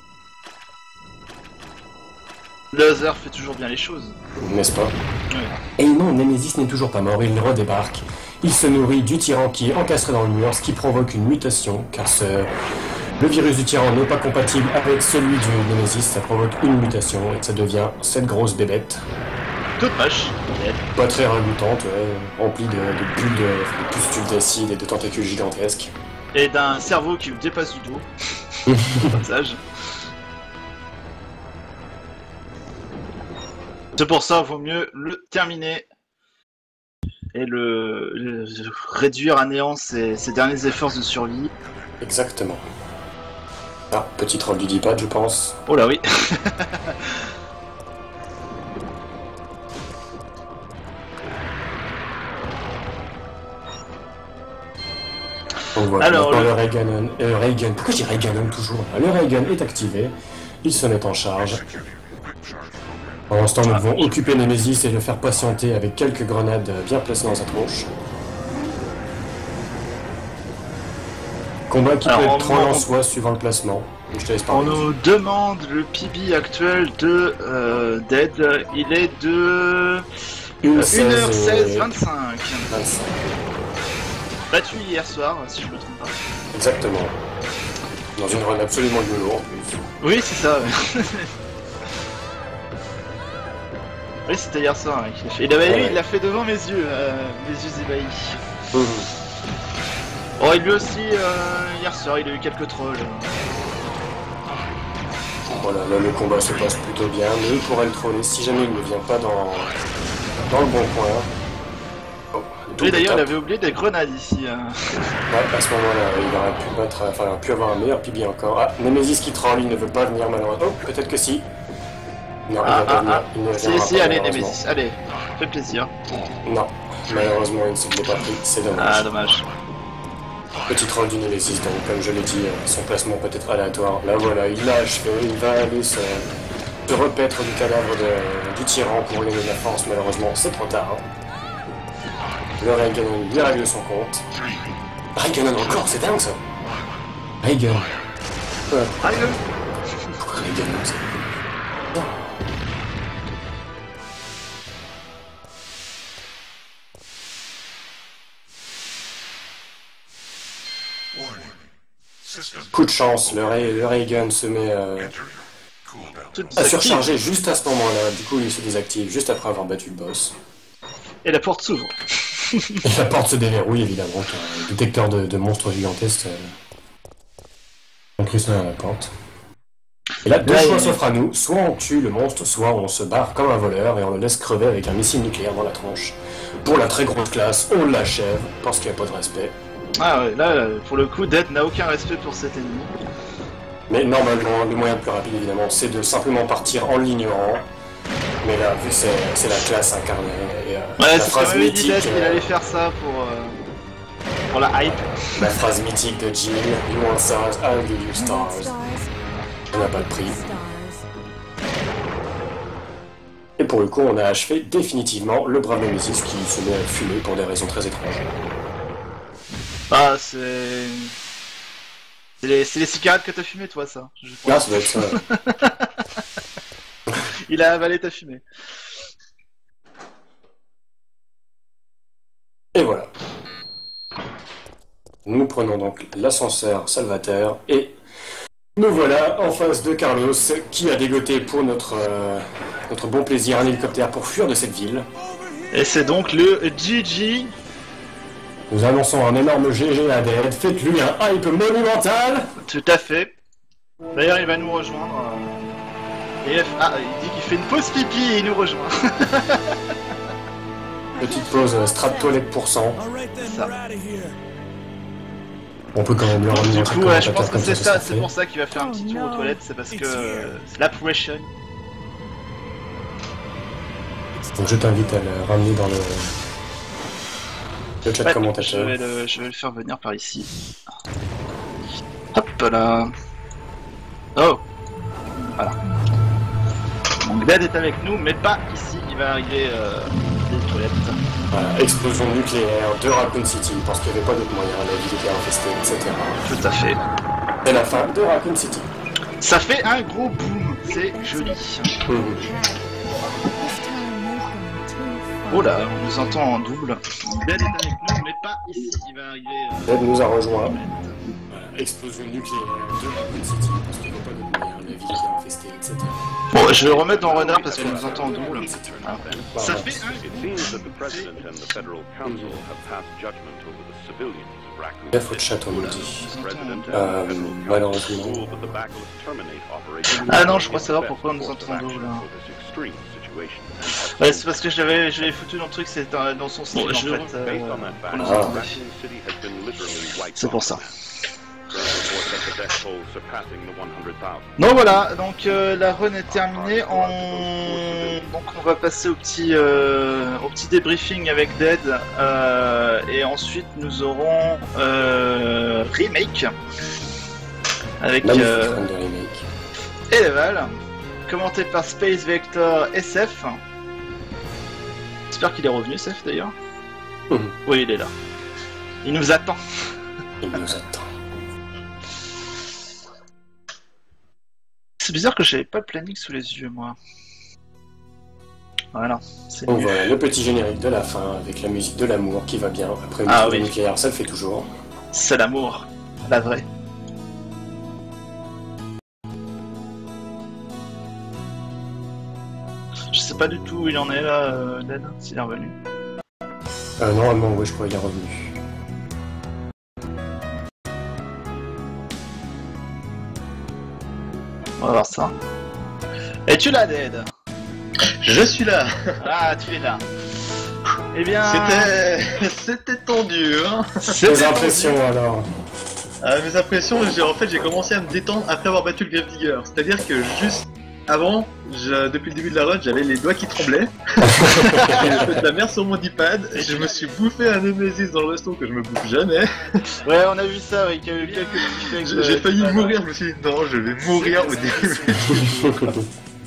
Le hasard fait toujours bien les choses. N'est-ce pas? Ouais. Et non, Nemesis n'est toujours pas mort, il redébarque. Il se nourrit du tyran qui est encastré dans le mur, ce qui provoque une mutation, car le virus du tyran n'est pas compatible avec celui du Nemesis, ça provoque une mutation et ça devient cette grosse bébête. Toute moche. Pas très ragoûtante, remplie de bulles de pustules d'acide et de tentacules gigantesques. Et d'un cerveau qui lui dépasse du dos. Au passage. C'est pour ça, vaut mieux le terminer et le réduire à néant ses derniers efforts de survie. Exactement. Ah, petit troll du D-pad, je pense. Oh là oui. Donc voilà, alors, le Raygun, pourquoi je dis Raygun toujours? Le Raygun est activé, il se met en charge. Pendant ce temps, nous devons occuper Nemesis et le faire patienter avec quelques grenades bien placées dans sa tronche. Combat qui peut être troll en soi suivant le placement. Je te laisse parler. On nous demande le PB actuel de Dead. Il est de 1h16 25. Battu hier soir, si je me trompe pas. Exactement. Dans une run absolument gueulot en plus. Oui, c'est ça. Oui, c'était hier soir qu'il l'a fait. Il l'a fait devant mes yeux ébahis. Oh, et lui aussi, hier soir, il a eu quelques trolls. Voilà, là le combat se passe plutôt bien, mais il pourrait le troller si jamais il ne vient pas dans le bon coin. Oh, oui, d'ailleurs, il avait oublié des grenades ici. Ouais, à ce moment-là, il aurait pu avoir un meilleur PB encore. Ah, Nemesis qui troll, il ne veut pas venir malheureusement. Oh, peut-être que si. Non, il ne viendra Si, pas, allez, Nemesis, allez, fais plaisir. Non, malheureusement, il ne se l'est pas pris, c'est dommage. Ah, dommage. Petit troll du Nemesis, donc comme je l'ai dit, son placement peut être aléatoire. Là voilà, il l'a achevé, il va aller se repaître du cadavre du tyran pour lui donner de la force, malheureusement, c'est trop tard. Le Raygun lui règle son compte. Raygun encore, c'est dingue ça. Raygun. Raygun. Pourquoi Raygun ça? Coup de chance, le Raygun se met à surcharger juste à ce moment-là. Du coup, il se désactive juste après avoir battu le boss. Et la porte s'ouvre. Et la porte se déverrouille, évidemment, car un détecteur de monstres gigantesques incrusté dans la porte. Et là, deux choix s'offrent à nous. Soit on tue le monstre, soit on se barre comme un voleur et on le laisse crever avec un missile nucléaire dans la tronche. Pour la très grosse classe, on l'achève parce qu'il n'y a pas de respect. Ah ouais, là, pour le coup, Dead n'a aucun respect pour cet ennemi. Mais normalement, le moyen le plus rapide, évidemment, c'est de simplement partir en l'ignorant. Mais là, vu que c'est la classe incarnée, et ouais, la phrase mythique... il allait faire ça pour la hype. La phrase mythique de Jill, « You want stars, I'll give you stars ». On n'a pas le prix. Et pour le coup, on a achevé définitivement le brave Nemesis qui se met à fumer pour des raisons très étranges. Ah, c'est les cigarettes que t'as fumé, toi, ça. Ah, ça doit être ça. Il a avalé ta fumée. Et voilà. Nous prenons donc l'ascenseur salvateur et Nous voilà en face de Carlos, qui a dégoté pour notre bon plaisir un hélicoptère pour fuir de cette ville. Et c'est donc le GG. Nous annonçons un énorme GG à Dead, faites-lui un hype monumental. Tout à fait. D'ailleurs, il va nous rejoindre. Il dit qu'il fait une pause pipi et il nous rejoint. Petite pause strat toilette pour 100. Ça. On peut quand même lui ramener Du un coup, je pense que c'est ça, c'est pour ça. ça qu'il va faire un petit tour aux toilettes, c'est parce que c'est la pression. Donc je t'invite à le ramener dans le chat Ouais, commentateur. je vais le faire venir par ici. Hop là. Oh. Voilà. Donc Dead est avec nous, mais pas ici. Il va arriver des toilettes. Voilà, explosion nucléaire de Raccoon City, parce qu'il n'y avait pas d'autre moyen, la ville était infestée, etc. Tout à fait. C'est la fin de Raccoon City. Ça fait un gros boom. C'est joli. Oh là, on nous entend en double. Dead est avec nous, mais pas ici. Il va arriver. Dead nous a rejoint. Voilà, explosion nucléaire de Raccoon City, parce qu'il n'y avait pas d'autre moyen, la ville était infestée, etc. Bon, je vais le remettre en runner parce qu'on nous entend en double. Ah. Ça fait un Il faut de chat, on nous dit. Malheureusement. Ah non, je crois savoir pourquoi on nous entend en double. Ouais, c'est parce que je l'avais foutu dans le truc, c'est dans son style en fait. C'est pour ça. Donc voilà, donc la run est terminée. Donc on va passer au petit débriefing avec Dead et ensuite nous aurons remake avec Eleval, commenté par Space Vector SF. J'espère qu'il est revenu, SF d'ailleurs. Oui, il est là. Il nous attend. Il nous attend. C'est bizarre que j'avais pas le planning sous les yeux, moi. Voilà, c'est Donc voilà, le petit générique de la fin avec la musique de l'amour qui va bien. Après le nucléaire, ça le fait toujours. C'est l'amour, la vraie. Je sais pas du tout où il en est là, Dead, s'il est revenu. Normalement, oui, je crois qu'il est revenu. On va voir ça. Et tu l'as, Dead? Je suis là. Ah, tu es là. Eh bien... C'était tendu, hein. Mes impressions, alors. Mes impressions, j'ai commencé à me détendre après avoir battu le Gravedigger. C'est-à-dire que juste avant, depuis le début de la run, j'avais les doigts qui tremblaient. J'ai fait de la merde sur mon D-pad. Je me suis bouffé un Nemesis dans le resto que je me bouffe jamais. Ouais, on a vu ça, ouais, qu'il y a eu quelques petits faits. J'ai failli mourir, je me suis dit non, je vais mourir au début.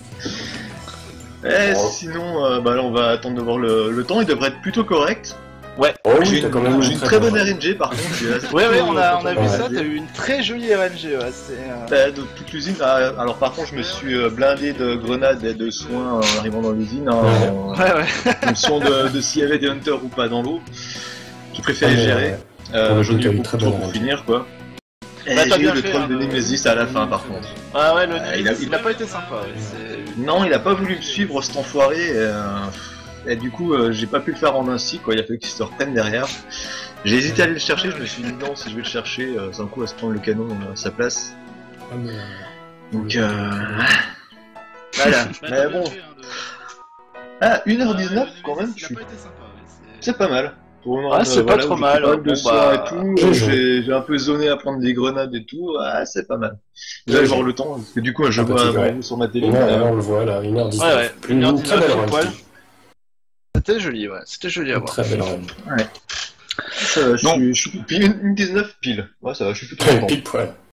Sinon, là on va attendre de voir le temps, il devrait être plutôt correct. Ouais, j'ai une très bonne RNG par contre. Ouais, on a vu ça, t'as eu une très jolie RNG, ouais, c'est... De toute l'usine, alors par contre je me suis blindé de grenades et de soins en arrivant dans l'usine, en fonction de s'il y avait des hunters ou pas dans l'eau. J'ai préféré gérer, j'en ai eu beaucoup trop pour finir quoi. Et j'ai eu le troll de Nemesis à la fin par contre. Ah ouais, le Nemesis, il a pas été sympa, ouais, non, il a pas voulu me suivre cet enfoiré. Et du coup, j'ai pas pu le faire en un cycle, quoi. Il a fallu qu'il se reprenne derrière. J'ai hésité à aller le chercher, je me suis dit non, si je vais le chercher, c'est un coup à se prendre le canon à sa place. Donc, voilà. Mais bon. 1h19 quand même, c'est pas mal. C'est pas trop mal. De soin et tout, j'ai un peu zoné à prendre des grenades et tout, c'est pas mal. Vous allez voir le temps, parce que du coup, je vois sur ma télé. On le voit là, 1h19. Ouais, 1h19 C'était joli, ouais, c'était joli à voir. Très belle run. Ouais. Je suis une 19 pile. Ouais, ça va, je suis plutôt content. Pile poil.